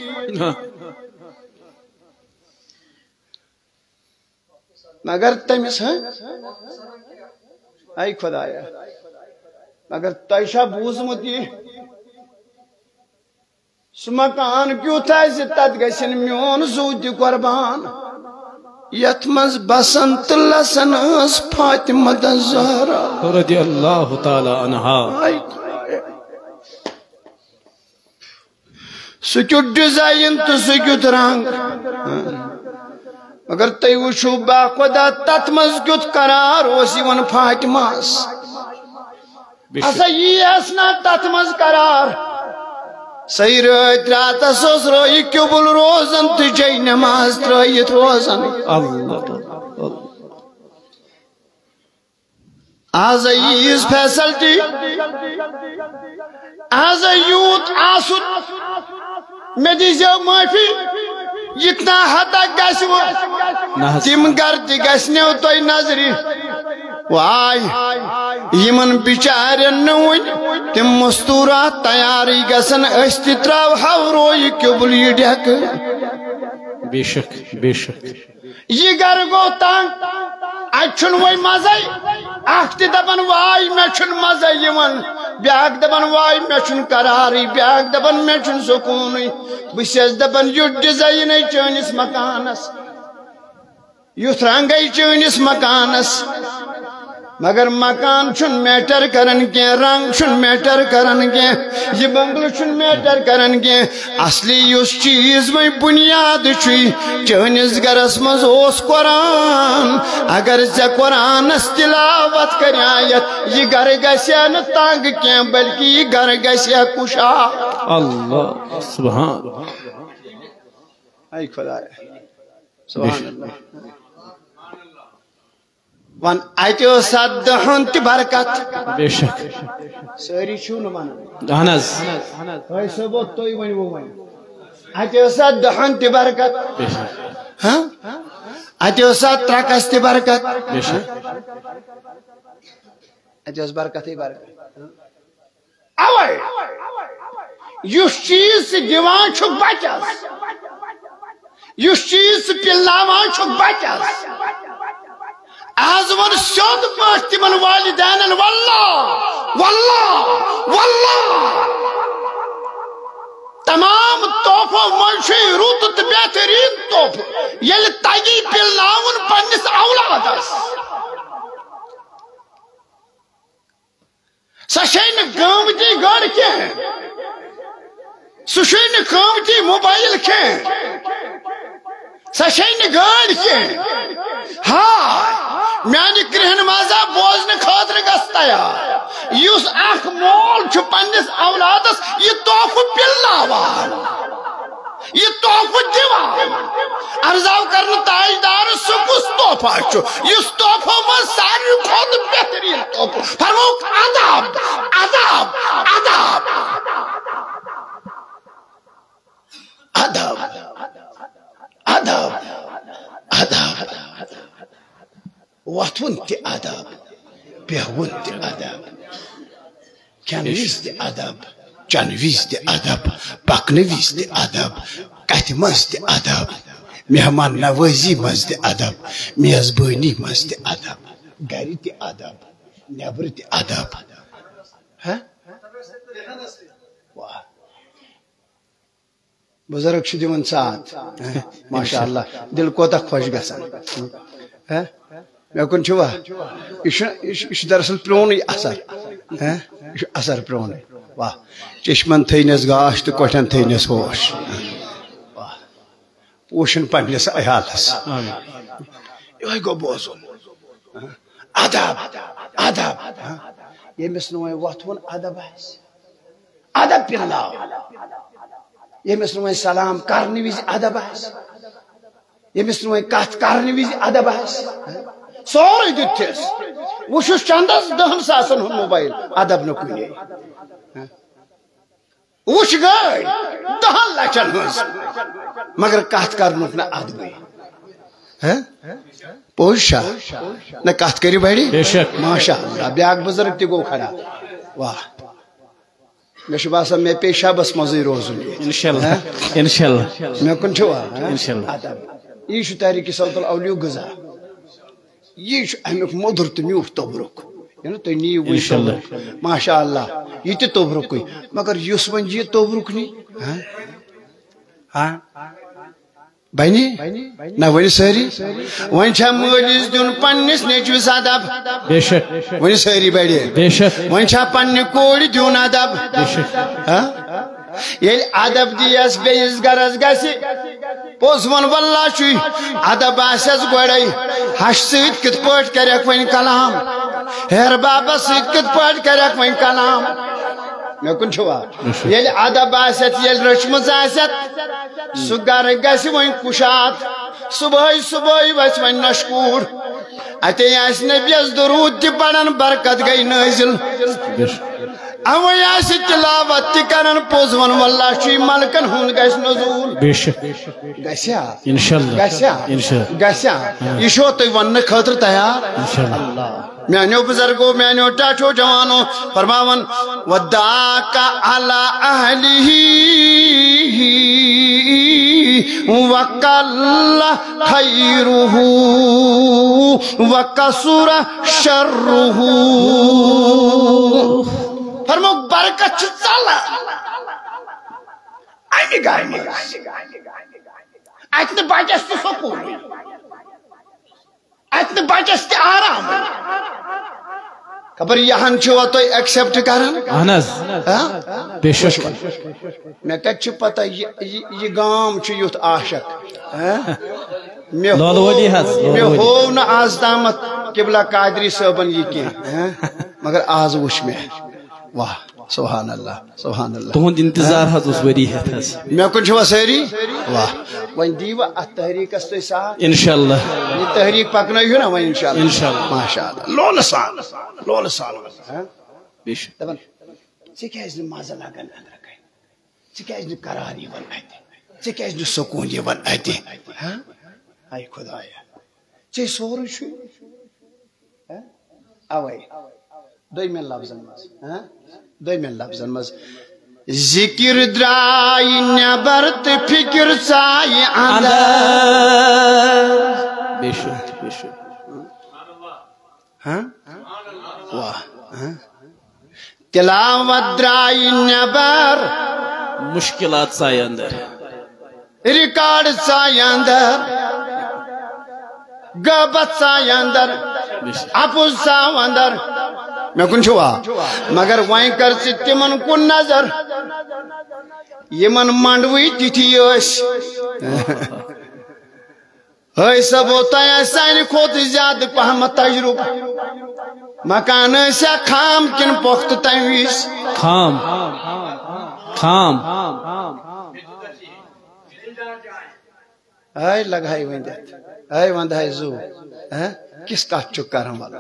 مگر تمس آئی خدایا مگر تیشا بوزمت یہ سمکان کیوں تھا تت گسن میون زود قربان یت مز بسنت لسن اس فاطمہ الزہرا رضی اللہ تعالی عنہا سکیوت ڈیزائن تو سکیوت رنگ مگر تی وشو با خدا تت مز کیوت قرار اسی ون فاطمہ اسا یہ اسنا تت مز قرار صحیح رات رات سوس روئی کیوبل روزن تجھے نماز ترائیت روزن اللہ آز ایز فیسلٹی آز یوت آسود میں دیزیو معافی جتنا حد گسو تم گرتی گسنیو توی نظری وائی یمن بیچارن نوئی تم مستورات تیاری گسن اشتی تراو حوروی کبلی ڈیک بے شک بے شک یہ گر گو تانگ اچھن وی مزائی اختی دبن وائی میں چھن مزائی یمن بیاک دبن وائی میں چھن قراری بیاک دبن میں چھن سکونی بسیز دبن یو ڈیزائنی چونس مکانس یو رنگی چونس مکانس مگر مکان چھن میٹر کرن کی رنگ چھن میٹر کرن کی یہ بنگل چھن میٹر کرن کی اصلی یس چیز میں بنیاد چھی چانس گرس مز اوس قرآن اگر ژے قرآنس تلاوت کریایت یہ گر گژھِ نہ تنگ کی بلکہ یہ گر گژھِ کشا اللہ سبحان اے خدا سبحان اللہ ون اتو دہن تہ برکت بے شک ساری چھو نہ ونان اہن حظ تۄہہِ صٲبو تُہۍ ؤنِو وۄنۍ اتو دہن تہ برکت بے شک ہاں اتو ترکس تہ برکت بے شک اتو برکتٕے برکت اوے یُس چیز سہ دِوان چھُ بچس یُس چیز سہ پِلناوان چھُ بچس آز ون سیود پاٹ تمن والدین واللہ واللہ واللہ تمام تحفو منشی رود تو بہترین تحف یل تگی پلناون پنس اولادس سشین قیمتی گاڑ کی سشین قیمتی موبائل کی سشین گاڑ کی ہاں میانی کرہن مازا بوزن خاطر گس تیار یس اخ مول چھ پنس اولادس یہ تحف پلناوان یہ تحف دیوان ارزاو کرن تاجدار سہ کس تحفہ چھ اس تحفو من ساری کھت بہترین تحف فرموک ادب ادب ادب ادب ادب ادب واتون تہ ادب بیہون تہ ادب کھین وز تہ ادب چن وز تہ ادب پکن وز تہ ادب کتھ مز تہ ادب مہمان نوازی مز تہ ادب میزبانی مز تہ ادب گھر تہ ادب نیبر تہ ادب بزرگ چھ دِوان ساتھ ماشاء اللہ دل کوتاہ خوش گژھان مے کن چھوا یہ دراصل پرونی اثر یہ اثر پرونی واہ چشمن تھینس گاش تو کوٹھن تھینس ہوش واہ پوشن پنس عیالس یہ گو بوزن ادب ادب یمس نو وتھون ادب ادب پلناو یمس نو سلام کرنے وز ادب یمس نو کت کرنے وز ادب سورے دتس وشس چندس 10 ساسن ہن موبائل ادب نکنے وش گئی 10 لچن ہز مگر کت کرنک نہ ادب پوشا نہ کت کری بڑی ماشاء اللہ بیاکھ بزرگ تہ گو کھڑا واہ مے باسان مے پیشابس مزے روزن انشاءاللہ انشاءاللہ مے کن چھوا انشاءاللہ یہ تحریک صوت الاولیاء غذا یہ امیک مدر تو میوٹھ تبرک تھی نیو ماشاء اللہ یہ تہ تبرک مگر اس ون یہ تبرک نی بنی نہ ون ساری ون چھا مالس دن پنس نیچوس ادب بے شک ون ساری بڑی بے شک ون چھا پنہ کوڑ دن ادب بے شک یل ادب دیس بیس گرس گژھِ پوز ون واللہ چھ ادب آسس گوڑے ہش ست کت پٲٹھۍ کریکھ ون کلام ہیر بابس ست کت پٲٹھۍ کریکھ ون کلام مے کن چھوا یل ادب آست یل رچمژ آست سہ گر گژھِ ون کشاد صبح صبح وس ون نشکور اتے آس نبیس درود تہ پڑان برکت گئی نازل اوے آس تلاوت تہ کران پوز ون واللہ چھ ملکن ہند گژھِ نزول بے شک گژھیا انشاءاللہ گژھیا گژھیا یہ چھو تُہۍ وننہٕ خٲطرٕ تیار انشاءاللہ میانو بزرگو میانو ٹاٹھو جوانو فرماون وداک علی اہلہ وقل خیرہ وکثر شرہ فرمو برکت چھ ژلان امہ گامہ اتہ بچس تہ سکون اتہ بچس تہ آرام خبر یہاں چھوا تو ایکسپٹ کرن اہنز بے شک میں کچھ پتہ یہ گام چھ یوت عاشق لولولی حض میں ہو نہ آز تامت قبلہ قادری صاحبن یہ کی مگر آز وش میں واہ سبحان اللہ سبحان اللہ تہند انتظار حض اس وری ہے حض میں کن چھوا ساری واہ وین دیوا ات تحریک است ساتھ انشاءاللہ یہ تحریک پکنائی ہو نا وین انشاءاللہ انشاءاللہ ماشاءاللہ لول سال بے شک دپن ژے کیازِ نہٕ مزٕ لگان أنٛدرٕ کَنہِ ژے کیازِ نہٕ قرار یِوان اَتہِ ژے کیازِ نہٕ سکوٗن یِوان اَتہِ اے خۄدایا ژے سورُے چھُے اوے دوٚیمٮ۪ن لفظن منٛز دوٚیمٮ۪ن لفظن منٛز ذکر درٛاے نٮ۪بر تہٕ فِکر ژایہِ اندر بے شک بے شک واہ تلاوت درٛاے نٮ۪بر مشکلات سائے اندر ریکارڈ ژایہِ اندر غٲبت ژایہِ اندر اپُز ژاو اندر مےٚ کُن چھُوا مگر وۄنۍ کر ژٕ تِمن کُن نظر یِمن منڈوٕے تِتھی ٲسۍ صبو تۄہہِ آسہِ سانہِ کھۄتہٕ زیادٕ پہمتھ تجرُبہٕ مکان ٲسیا خام کِنہٕ پۄختہٕ تمہِ وِزِ خام خام اے لگہاے ونٛدِتھ اے ونٛدہاے زو کِس کتھ چھُکھ کران ولا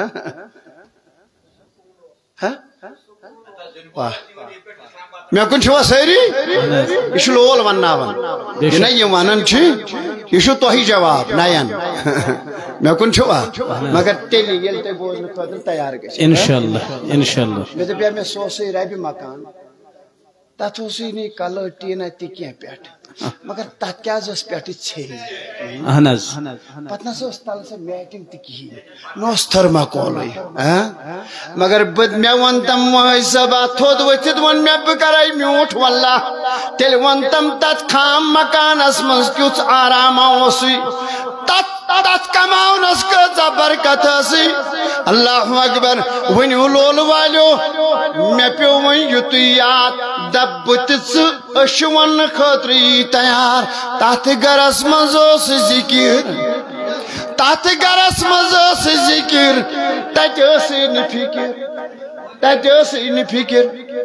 واہ مےٚ کُن چھُوا سٲری یہِ چھُ لول ونناوان یہِ نہ یہِ ونان چھِ یہِ چھُ تۄہہِ جواب نین مےٚ کُن چھُوا مگر تیٚلہِ ییٚلہِ تُہۍ بوزنہٕ خٲطرٕ تیار گٔژھِو انشاءاللہ انشاءاللہ مےٚ دپیٛاو مےٚ سُہ اوسُے ربہِ مکان تتھ اوسُے نہٕ کلر ٹیٖنا تہِ کینٛہہ پٮ۪ٹھ مگر تتھ کیٛازِ ٲس پٮ۪ٹھٕ ژھیٚنۍ اہنز پتہٕ نسا ٲس تلہٕ سۄ میٹنگ تہِ کِہیٖنۍ نہ اوس تھٔرماکولٕے مگر مےٚ ووٚن تم مٲج صٲبا تھوٚد ؤتھِتھ ووٚن مےٚ بہٕ کرے میوٗٹھ واللہ تیٚلہِ ووٚن تم تتھ خام مکانس منٛز کیُتھ آراما اوسُے تتھ کماونس کۭژاہ برکت ٲسٕے اللہ اکبر ؤنِو لولہٕ والیو مےٚ پیوٚو وۄنۍ یُتُے یاد دپ بہٕ تہِ ژٕ أسۍ چھِ وننہٕ خٲطرٕ یی تیار تتھ گرس منٛز اوس ذِکِر تتھ گرس منٛز ٲس ذِکِر تتہِ ٲسٕے نہٕ فِکر تتہِ ٲسٕے نہٕ فِکر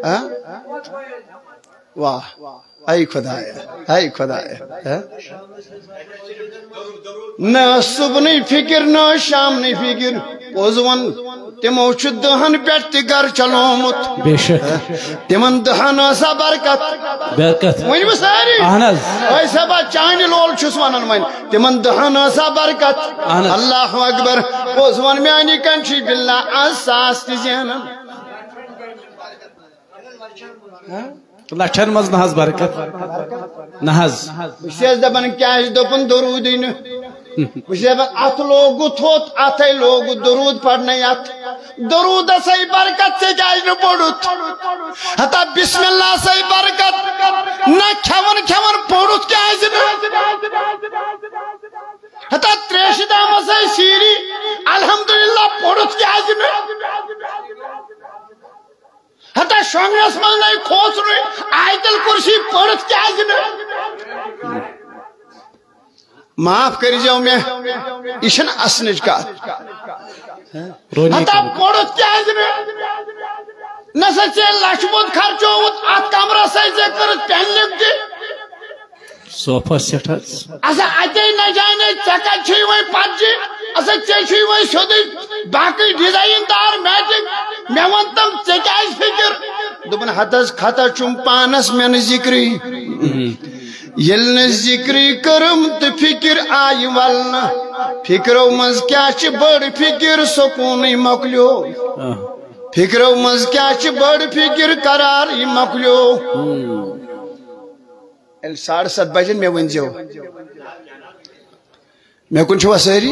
واہ اے خۄدایا اے خۄدایا نہ ٲس صبحنٕے فِکر نہ ٲس شامنٕے فِکر پوٚز ووٚن تِمو چھُ دہن پٮ۪ٹھ تہِ گرٕ چلومُت بے شک تِمن دہن ٲسا برکت برکت ؤنِو سٲری اہنز اے صٲبا چانہِ لول چھُس ونان وۄنۍ تِمن دہن ٲسا برکت اللہ اکبر پوٚز ووٚن میانہِ کنچی باللہ آز ساس تہِ زینان لچھن مز نہ حظ برکت نہ حظ بہٕ چھَس دپان کیٛاہ چھِ دوٚپُن دروٗدٕے نہٕ بہٕ چھَس دپان اتھ لوگُتھ ہوٚت اتھے لوگُتھ دروٗد پرنے اتھ دروٗدسے برکت ژےٚ کیٛازِ نہٕ پوٚرُتھ ہتا بسم اللہ سے برکت نہ کھٮ۪وان کھٮ۪وان پوٚرُتھ کیٛازِ نہٕ ہتا تریشہِ دامسے سیٖری الحمدللہ پوٚرُتھ کیٛازِ نہٕ ہتا شۄنٛگنس منٛز نَے کھوژرُے آیتل کُرسی پٔرِتھ کیٛازِ نہٕ معاف کٔرۍزیو مےٚ یہِ چھَنہٕ اَسنٕچ کتھ ہتا پوٚرُتھ کیٛازِ نہٕ نہ سا ژےٚ لچھِ بوٚد خرچومُت اتھ کمرسے ژےٚ کٔرٕتھ پینلِنگ تہِ صوفہ سیٹ اسا اتے نہ جانے ژےٚ کتہِ چھُے وۄنۍ پتجہِ اسا ژےٚ چھُے وۄنۍ سیوٚدُے باقٕے ڈِزاین دار میٹِنگ مےٚ ووٚن تم ژےٚ کیٛازِ فِکر دوٚپُن ہتہٕ حظ خطا چھُم پانس مےٚ نہٕ ذِکرٕے ییٚلہِ نہٕ ذِکرٕے کٔرٕم تہٕ فِکر آیہِ ولنہٕ فِکرو منٛز کیٛاہ چھِ بٔڑ فِکر سکوٗنٕے مۄکلیو فِکرو منٛز کیٛاہ چھِ بٔڑ فِکر قرارٕے مۄکلیو ییٚلہِ 7:30 بجن مےٚ ؤنۍزیو مےٚ کُن چھُوا سٲری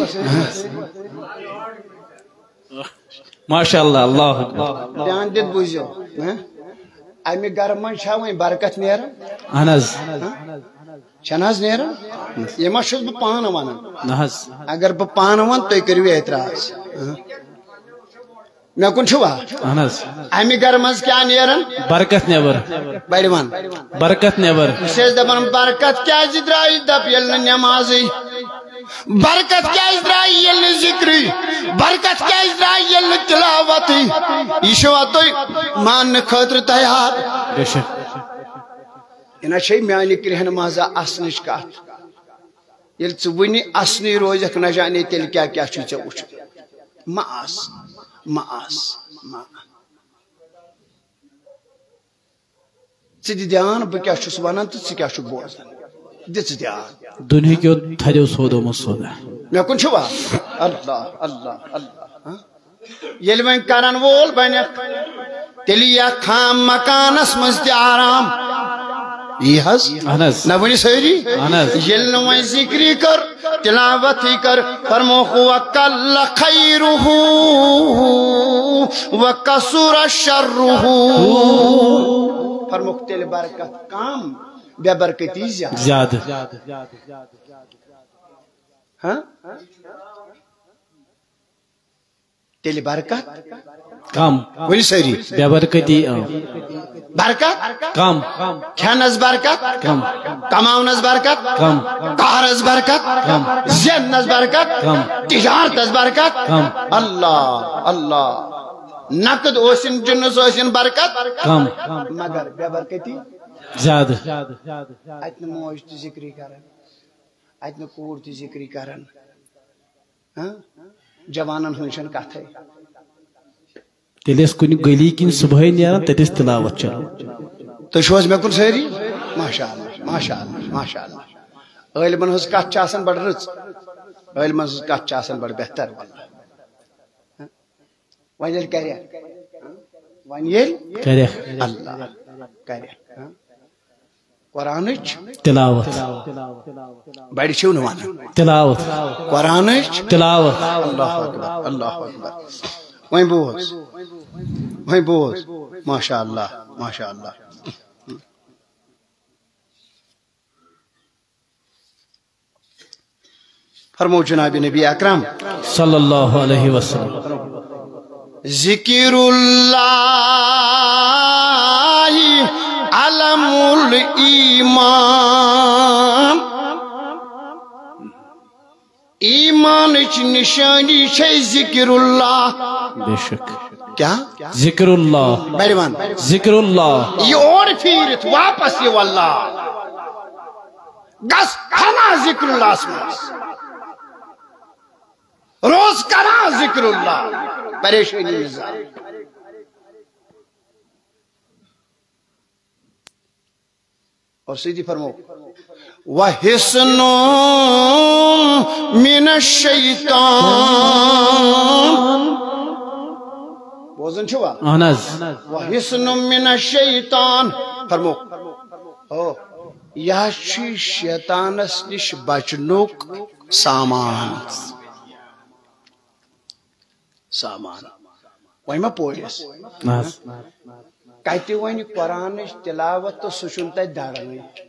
ماشاء اللہ اللہ دھیان دِتھ بوٗزِو امہِ گرٕ منٛز چھا وۄنۍ برکت نیران اہن حظ چھنہٕ حظ نیران یہِ ما چھُس بہٕ پانہٕ ونان نہ حظ اگر بہٕ پانہٕ ونہٕ تُہۍ کٔرِو اعتراض مے کن چھوا اہنز امی گھر مز کیا نیرن برکت نیبر بڑیوان برکت نیبر سیز دپان برکت کیا درائی دپ یل نمازی برکت کیا درائی یل ذکری برکت کیا درائی یل تلاوتی یہ چھوا تو مان خاطر تیار بے شک یہ چھ میانہ کرہن مازا اسنچ کت یل ژٕ ونہِ اسنی روزکھ نہ جانے تیل کیا کیا چھ ژے وچھ ماس ماس ژٕ دِ دھیان بہٕ کیاہ چھُس ونان تہٕ ژٕ کیاہ چھُکھ بوزان دِ ژٕ دھیان دنیا کیو تھدیو سودو مز سودا مے کن چھوا اللہ اللہ اللہ ییٚلہِ وۄنۍ کرن وول بنکھ تیٚلہِ یتھ خام مکانس منٛز تہِ آرام یہ حض اہنز نہ ونی ساری اہنز ییٚلہِ نہٕ وۄنۍ ذکری کر تلاوتی کر فرموخ وقل خیرہ وکثر شرہ فرموخ تیٚلہِ برکت کم بے برکتی زیادہ ہاں تیٚلہِ برکت کم ونی ساری بے برکتی برکت کم کھینس برکت کم کماونس برکت کم کارس برکت کم زینس برکت کم تجارتس برکت کم اللہ اللہ نقد اوسن جنس اوسن برکت کم مگر بے برکتی زیادہ اتن موج تہ ذکری کران اتن کور تہ ذکری کران جوانن ہنشن کتھے تیل کن گلی کن صبح نیران تتس تلاوت چلو تھی چھوز مے کن ساری ماشاء اللہ ماشاء اللہ ماشاء اللہ عالمن ہز کت آسان بڑ رٕژ عالمن ہز کت آسان بڑ بہتر واللہ ون ییٚلہِ کرِ ون ییٚلہِ کرے اللہ کرِ قرآنٕچ تلاوت بڑِ چھِو نہٕ ونان تلاوت قرآنٕچ تلاوت اللہ اکبر اللہ اکبر وۄنۍ بوز ماشاء اللہ ماشاء اللہ فرمو جناب نبی اکرم صلی اللہ علیہ وسلم ذکر اللہ علم الایمان ایمان نشانی ہے ذکر اللہ بے شک کیا ذکر اللہ بڑیوان ذکر اللہ یہ اور پھیرت واپس یہ واللہ گس کھنا ذکر اللہ اسماس روز کنا ذکر اللہ پریشانی نظام اور سیدھی فرمو وَحِسْنٌ مِّنَ الشَّيْطَانِ بوزن چھوا اہنز وَحِسْنٌ مِّنَ الشَّيْطَانِ فرمو یہ چھ شیطانس نش بچنک سامان وی ما پوریس کتی ون قرآن تلاوت تو سہ دڑن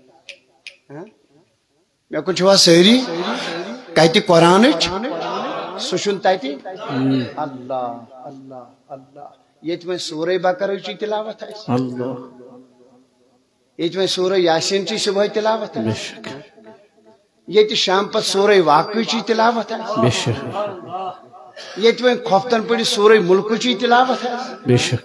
مے کن چھوا ساری کتی قرآن سہ تتہ اللہ اللہ اللہ یت وی سورہ بقرہ چی تلاوت اللہ یت وی سورہ یاسین چی صبح تلاوت یت شام پت سورہ واقع چی تلاوت بے شک یت وی کھفتن پڑی سورہ ملک چی تلاوت بے شک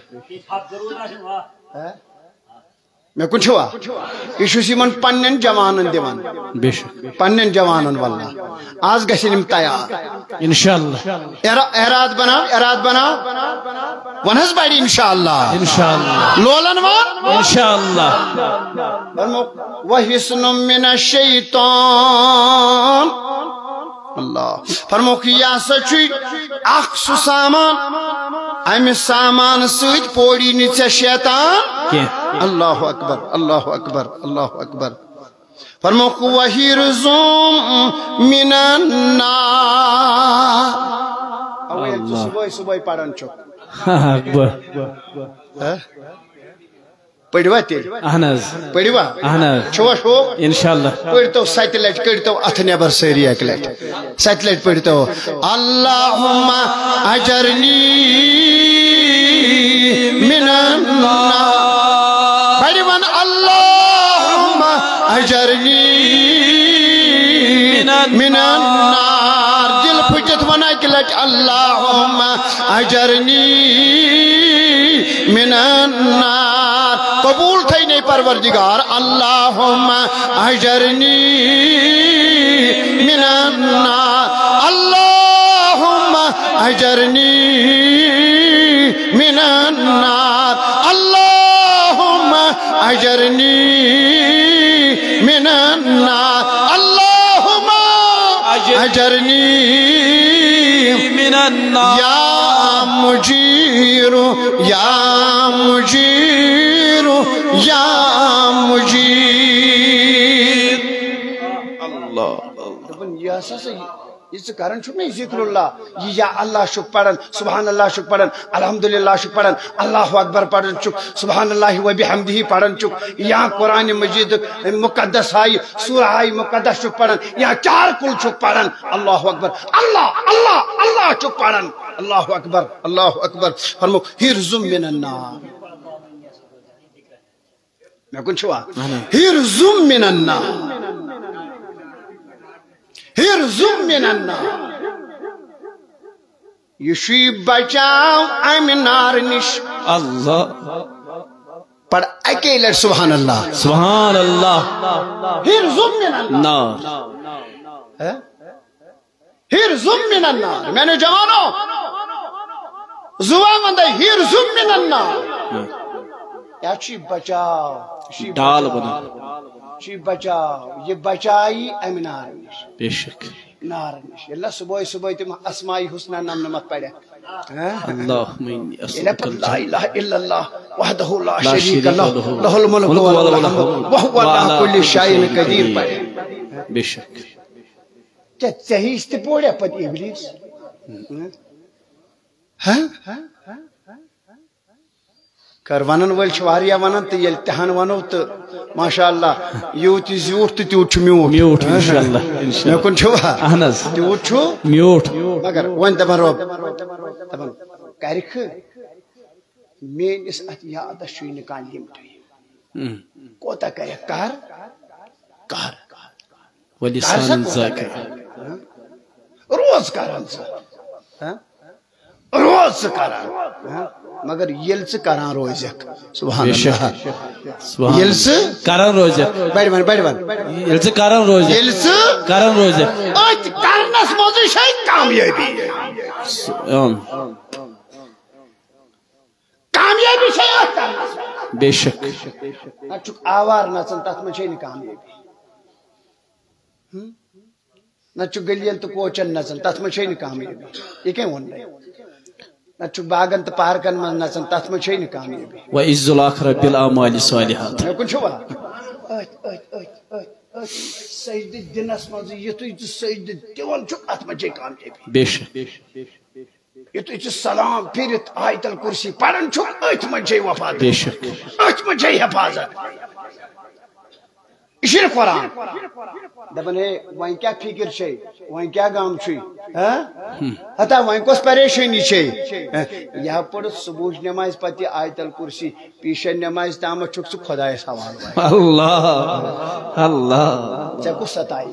مے کن چھوا یہ من پنن جوانن دیوان بے شک پنن جوانن واللہ آز گھن تیار انشاءاللہ اراد بناو ونس بڑی انشاءاللہ انشاءاللہ لولن وان انشاءاللہ وَحِسْنٌ مِّنَ الشَّيْطَانِ اللہ فرموک یہ سچی اخ سو سامان ام سامان سید پوڑی نیچے شیطان اللہ اکبر اللہ اکبر اللہ اکبر فرموک وَحِرْزُم مِّنَ النَّارِ اویل تو صبح پڑھن چک اکبر پڑوا تیل اہنز پڑوا اہنز چھوا شوق انشاءاللہ پڑھتو 7 لٹ کڑتو اتھ نبر سری ایک لٹ 7 لٹ پڑھتو اللہم اجرنی من النار بڑی من اللہم اجرنی من النار دل پھٹت ونا ایک لٹ اللہم اجرنی من النار قبول تھئی نہیں پروردگار اللہم اجرنی من النار اللہم اجرنی من النار اللہم اجرنی من النار اللہم اجرنی من النار یا مجیر یا مجیر یا مجیر اللہ یہ سا یہ کرن چھو نہیں ذکر اللہ یہ یا اللہ شک پڑھن سبحان اللہ شک پڑھن الحمدللہ شک پڑھن اللہ اکبر پڑھن چک سبحان اللہ و بحمدہ پڑھن چک یا قرآن مجید مقدس آئی سورہ آئی مقدس چک پڑھن یا چار کل چک پڑھن اللہ اکبر اللہ اللہ اللہ چک پڑھن اللہ اکبر فرمو حرزم من النار میں کن چھوا حرزم من النار حرزم من النار یشی بچاو ام نار نش اللہ پڑھ اکیلے سبحان اللہ سبحان اللہ حرزم من النار حرزم من النار میں نے جوانو زبان مندے حرزم من النار یا چی بچاو ڈال بنا چی بچاو یہ بچائی ام نار نش بے شک نار نش اللہ صبح تم اسمائی حسنہ نام نمت پڑھے اللہم انی اسألک لا الہ الا اللہ وحدہ لا شریک لہ لہ الملک والحمد وہو علی کل شیء قدیر پڑھے بے شک کیا صحیح استپوڑیا پت ابلیس ہاں کر ونن ول چھواریا ونن تو یل تہن ونو تو ماشاءاللہ یوت زیوٹ تو تیوت چھ میوٹ میوٹ انشاءاللہ میں کن چھوا اہنز تیوت چھو میوٹ مگر ون دبن روب دبن کرخ مین اس ات یاد شوی نکان لمٹی کوتا کہ کار کار ولسان ذاکر روز کران روز کران مگر یل سے کران روزک سبحان اللہ یل سے کران روزک بیڑ ون یل سے کران روزک یل سے کران روزک ات کرنس مزے شاید کامیابی کامیابی شاید کرنس بے شک چک آوار نچن تات من شاید کامیابی نہ چک گلیل تو کوچن نچن تات من شاید کامیابی یہ کہیں ون رہے نہ چک باغن تو پارکن من نچن تات من شاید کامیابی وَإِذُّ الْآخِرَةِ بِالْأَعْمَالِ الصَّالِحَاتِ میں کن چھوا سجد دنس مز یہ سجد دیون چک ات من شاید کامیابی بے شک یہ تو سلام پھرت آیت الکرسی پڑھن چک ات من شاید وفادت بے شک ات من شاید حفاظت اشیر قرآن دبن ہے وہیں کیا فکر چھے وہیں کیا غم چھے ہتا وہیں کس پریشانی چھے یہاں پڑھ صبح نماز پتی آیت الکرسی پیش نماز تامت چھک سو خدا سوال اللہ اللہ ژے کس ستائی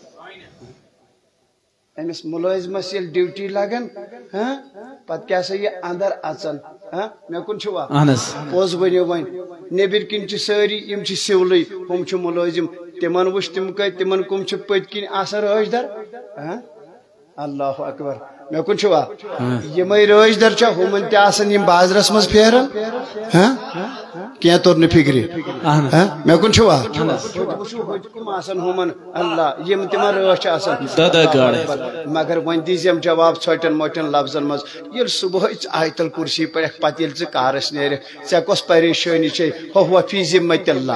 امس ملازمس یل ڈیوٹی لگن پت کیا سا یہ اندر اچن میں کن چھوا پوز ونیو ون نیبر کن چھ ساری یم چھ سیولی ہم چھ ملازم تمن وش تم تمن کم چھ پت کن آسان رٲچھ در اللہ اکبر میں کن چھوا یم رٲچھ در چھ ہمن تہ آسان یم بازرس مز پھیرن کیا تور نہ فکری میں کن چھوا کم آسان ہمن اللہ یم تمن رٲچھ آسان مگر ون دیم جواب ژھٹن موٹن لفظن مز یل صبح آیت الکرسی پڑھ پتہ یل ژٕ کارس نیرکھ ژےٚ کۄس پریشانی چھے ہو فی ذمت اللہ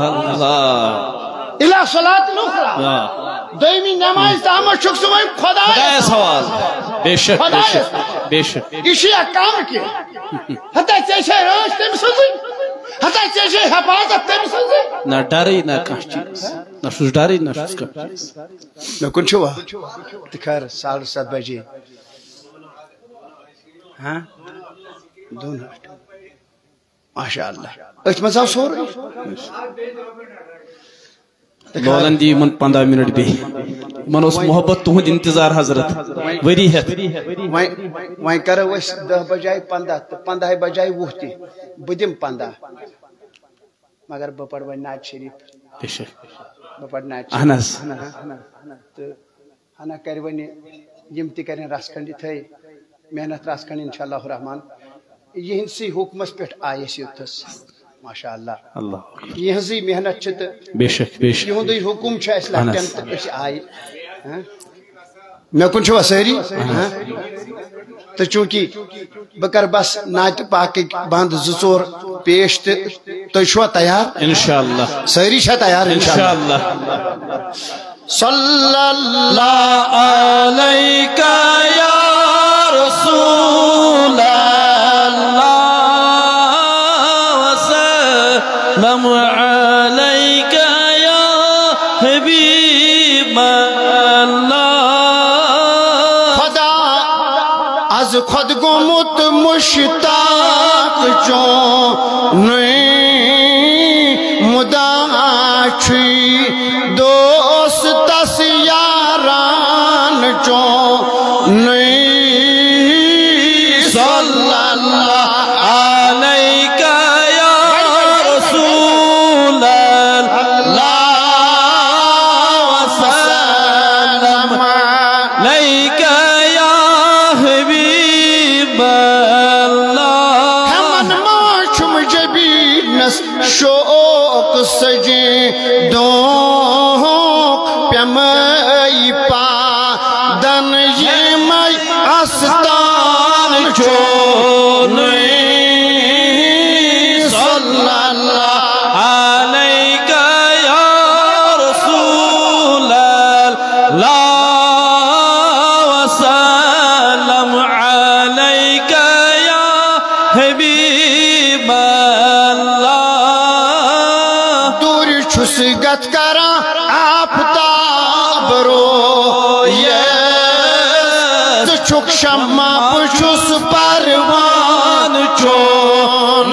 الى صلاۃ الاخرى دویمی نماز تامت چھک سو خدا سوال بے شک بے شک یہ کام کی ہتا ژے چھے رٲچھ تٔمۍ سٕنٛزٕے ہتا چیزے حفاظت تم سنزے نہ ڈرے نہ کانچ چیز نہ سوچ ڈرے نہ سوچ کانچ چیز میں کن چھوا دکھار 7:30 بجے ہاں دون ماشاء اللہ ات مزاو سور لولن دی من 15 منٹ بھی من اس محبت تہد انتظار حضرت وری ہے وہیں کرو اس 10 بجائے 15 15 بجائے 20 تہ بدم 15 مگر بہ پڑھ وۄنۍ نعت شریف بہ پڑھ نعت اہنس تو ہنا کر ون یم تہ کرن رس کھنڈ تھے محنت رس کھنڈ انشاء اللہ الرحمن یہنسی حکمس پہ آئے یوتھس ماشاء اللہ اللہ یہنزی محنت چھ بے شک بے شک یہندی حکم چھ اس لٹن تو اس آئے میں کن چھوا سہری تو چونکہ بکر بس نعت پاک بند 2 پیش تو چھوا تیار انشاءاللہ سہری چھا تیار انشاءاللہ صلی اللہ علیکہ یا رسول اللہ وسلم علیکہ یا حبیب اللہ خدا از خود گمت مشتاق چون مداچی دوست تس یاران چون صلی اللہ علیکہ یا رسول اللہ وسلم علیکہ یا حبیب اللہ ہمن ماشم جبینس شوق سجی دون پیمائی پادن یمائی استان چون صلی اللہ علیکہ یا رسول اللہ وسلم علیکہ یا حبیب اللہ دور چھس گت کرا آفتاب رو یہ چھک شمع پچھس پروان چون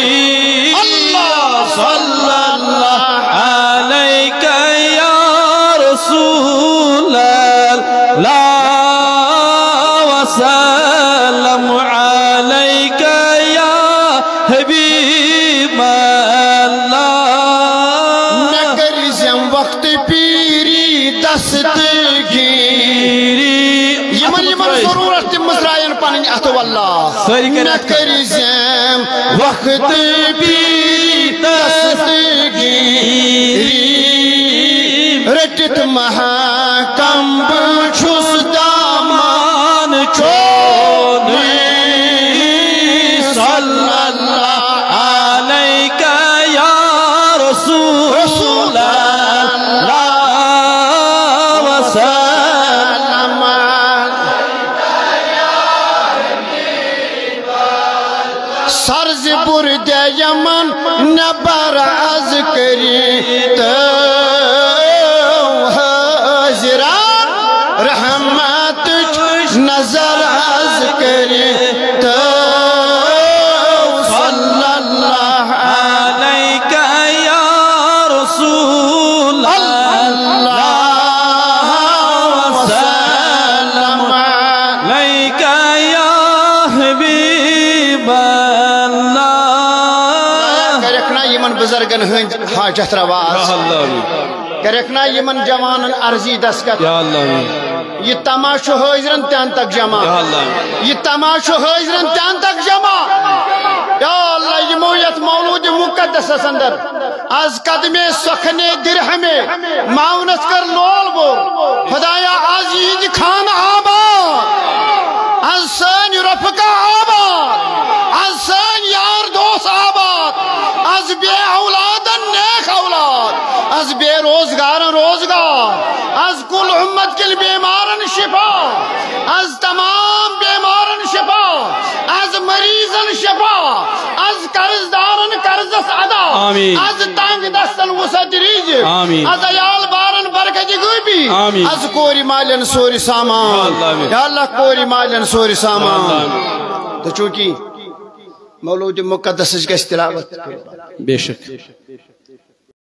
اللہ صلی اللہ علیکہ یا رسول اللہ وسلم علیکہ یا حبیب اللہ نگریزم وقت پیری دستگیری یمن ضرورت مزرائن پانین اتو اللہ نگریزم وقت پیری دستگیری رٹت محکم بچھس دامان چون صلی اللہ علیکہ یا رسول اللہ وسلم سرز برد یمن نبر از کری تو حضران رحمت نظر از کری تو صلی اللہ علیکہ یا رسول اللہ وسلم علیکہ یا حبیب اللہ کرکنا یمن بزرگن ہند حاجت رواز کرکنا یمن جوانن عرضی دستگت یا اللہ یہ تماشو حاضرن تین تک جمع یا اللہ یہ تماشو حاضرن تین تک جمع یا اللہ یہ مویت مولود مقدس اندر از قدم سخن درہم معاونت کر لول بور خدایا از عید خان آباد از سن رفقہ آباد از سن یار دوست آباد از بے اولادن نیک اولاد از بے روزگارن روزگار از کل امت کل بیمارن شفا از تمام بیمارن شفا از مریضن شفا از قرضدارن قرض کرنس عدا آمین از تنگ دستن وسعت ریز آمین از عیال بارن برکت گوبی آمین از کوری مالن سوری سامان یا اللہ کوری مالن سوری سامان تو چونکہ مولود مقدس گژھِ تلاوت بے شک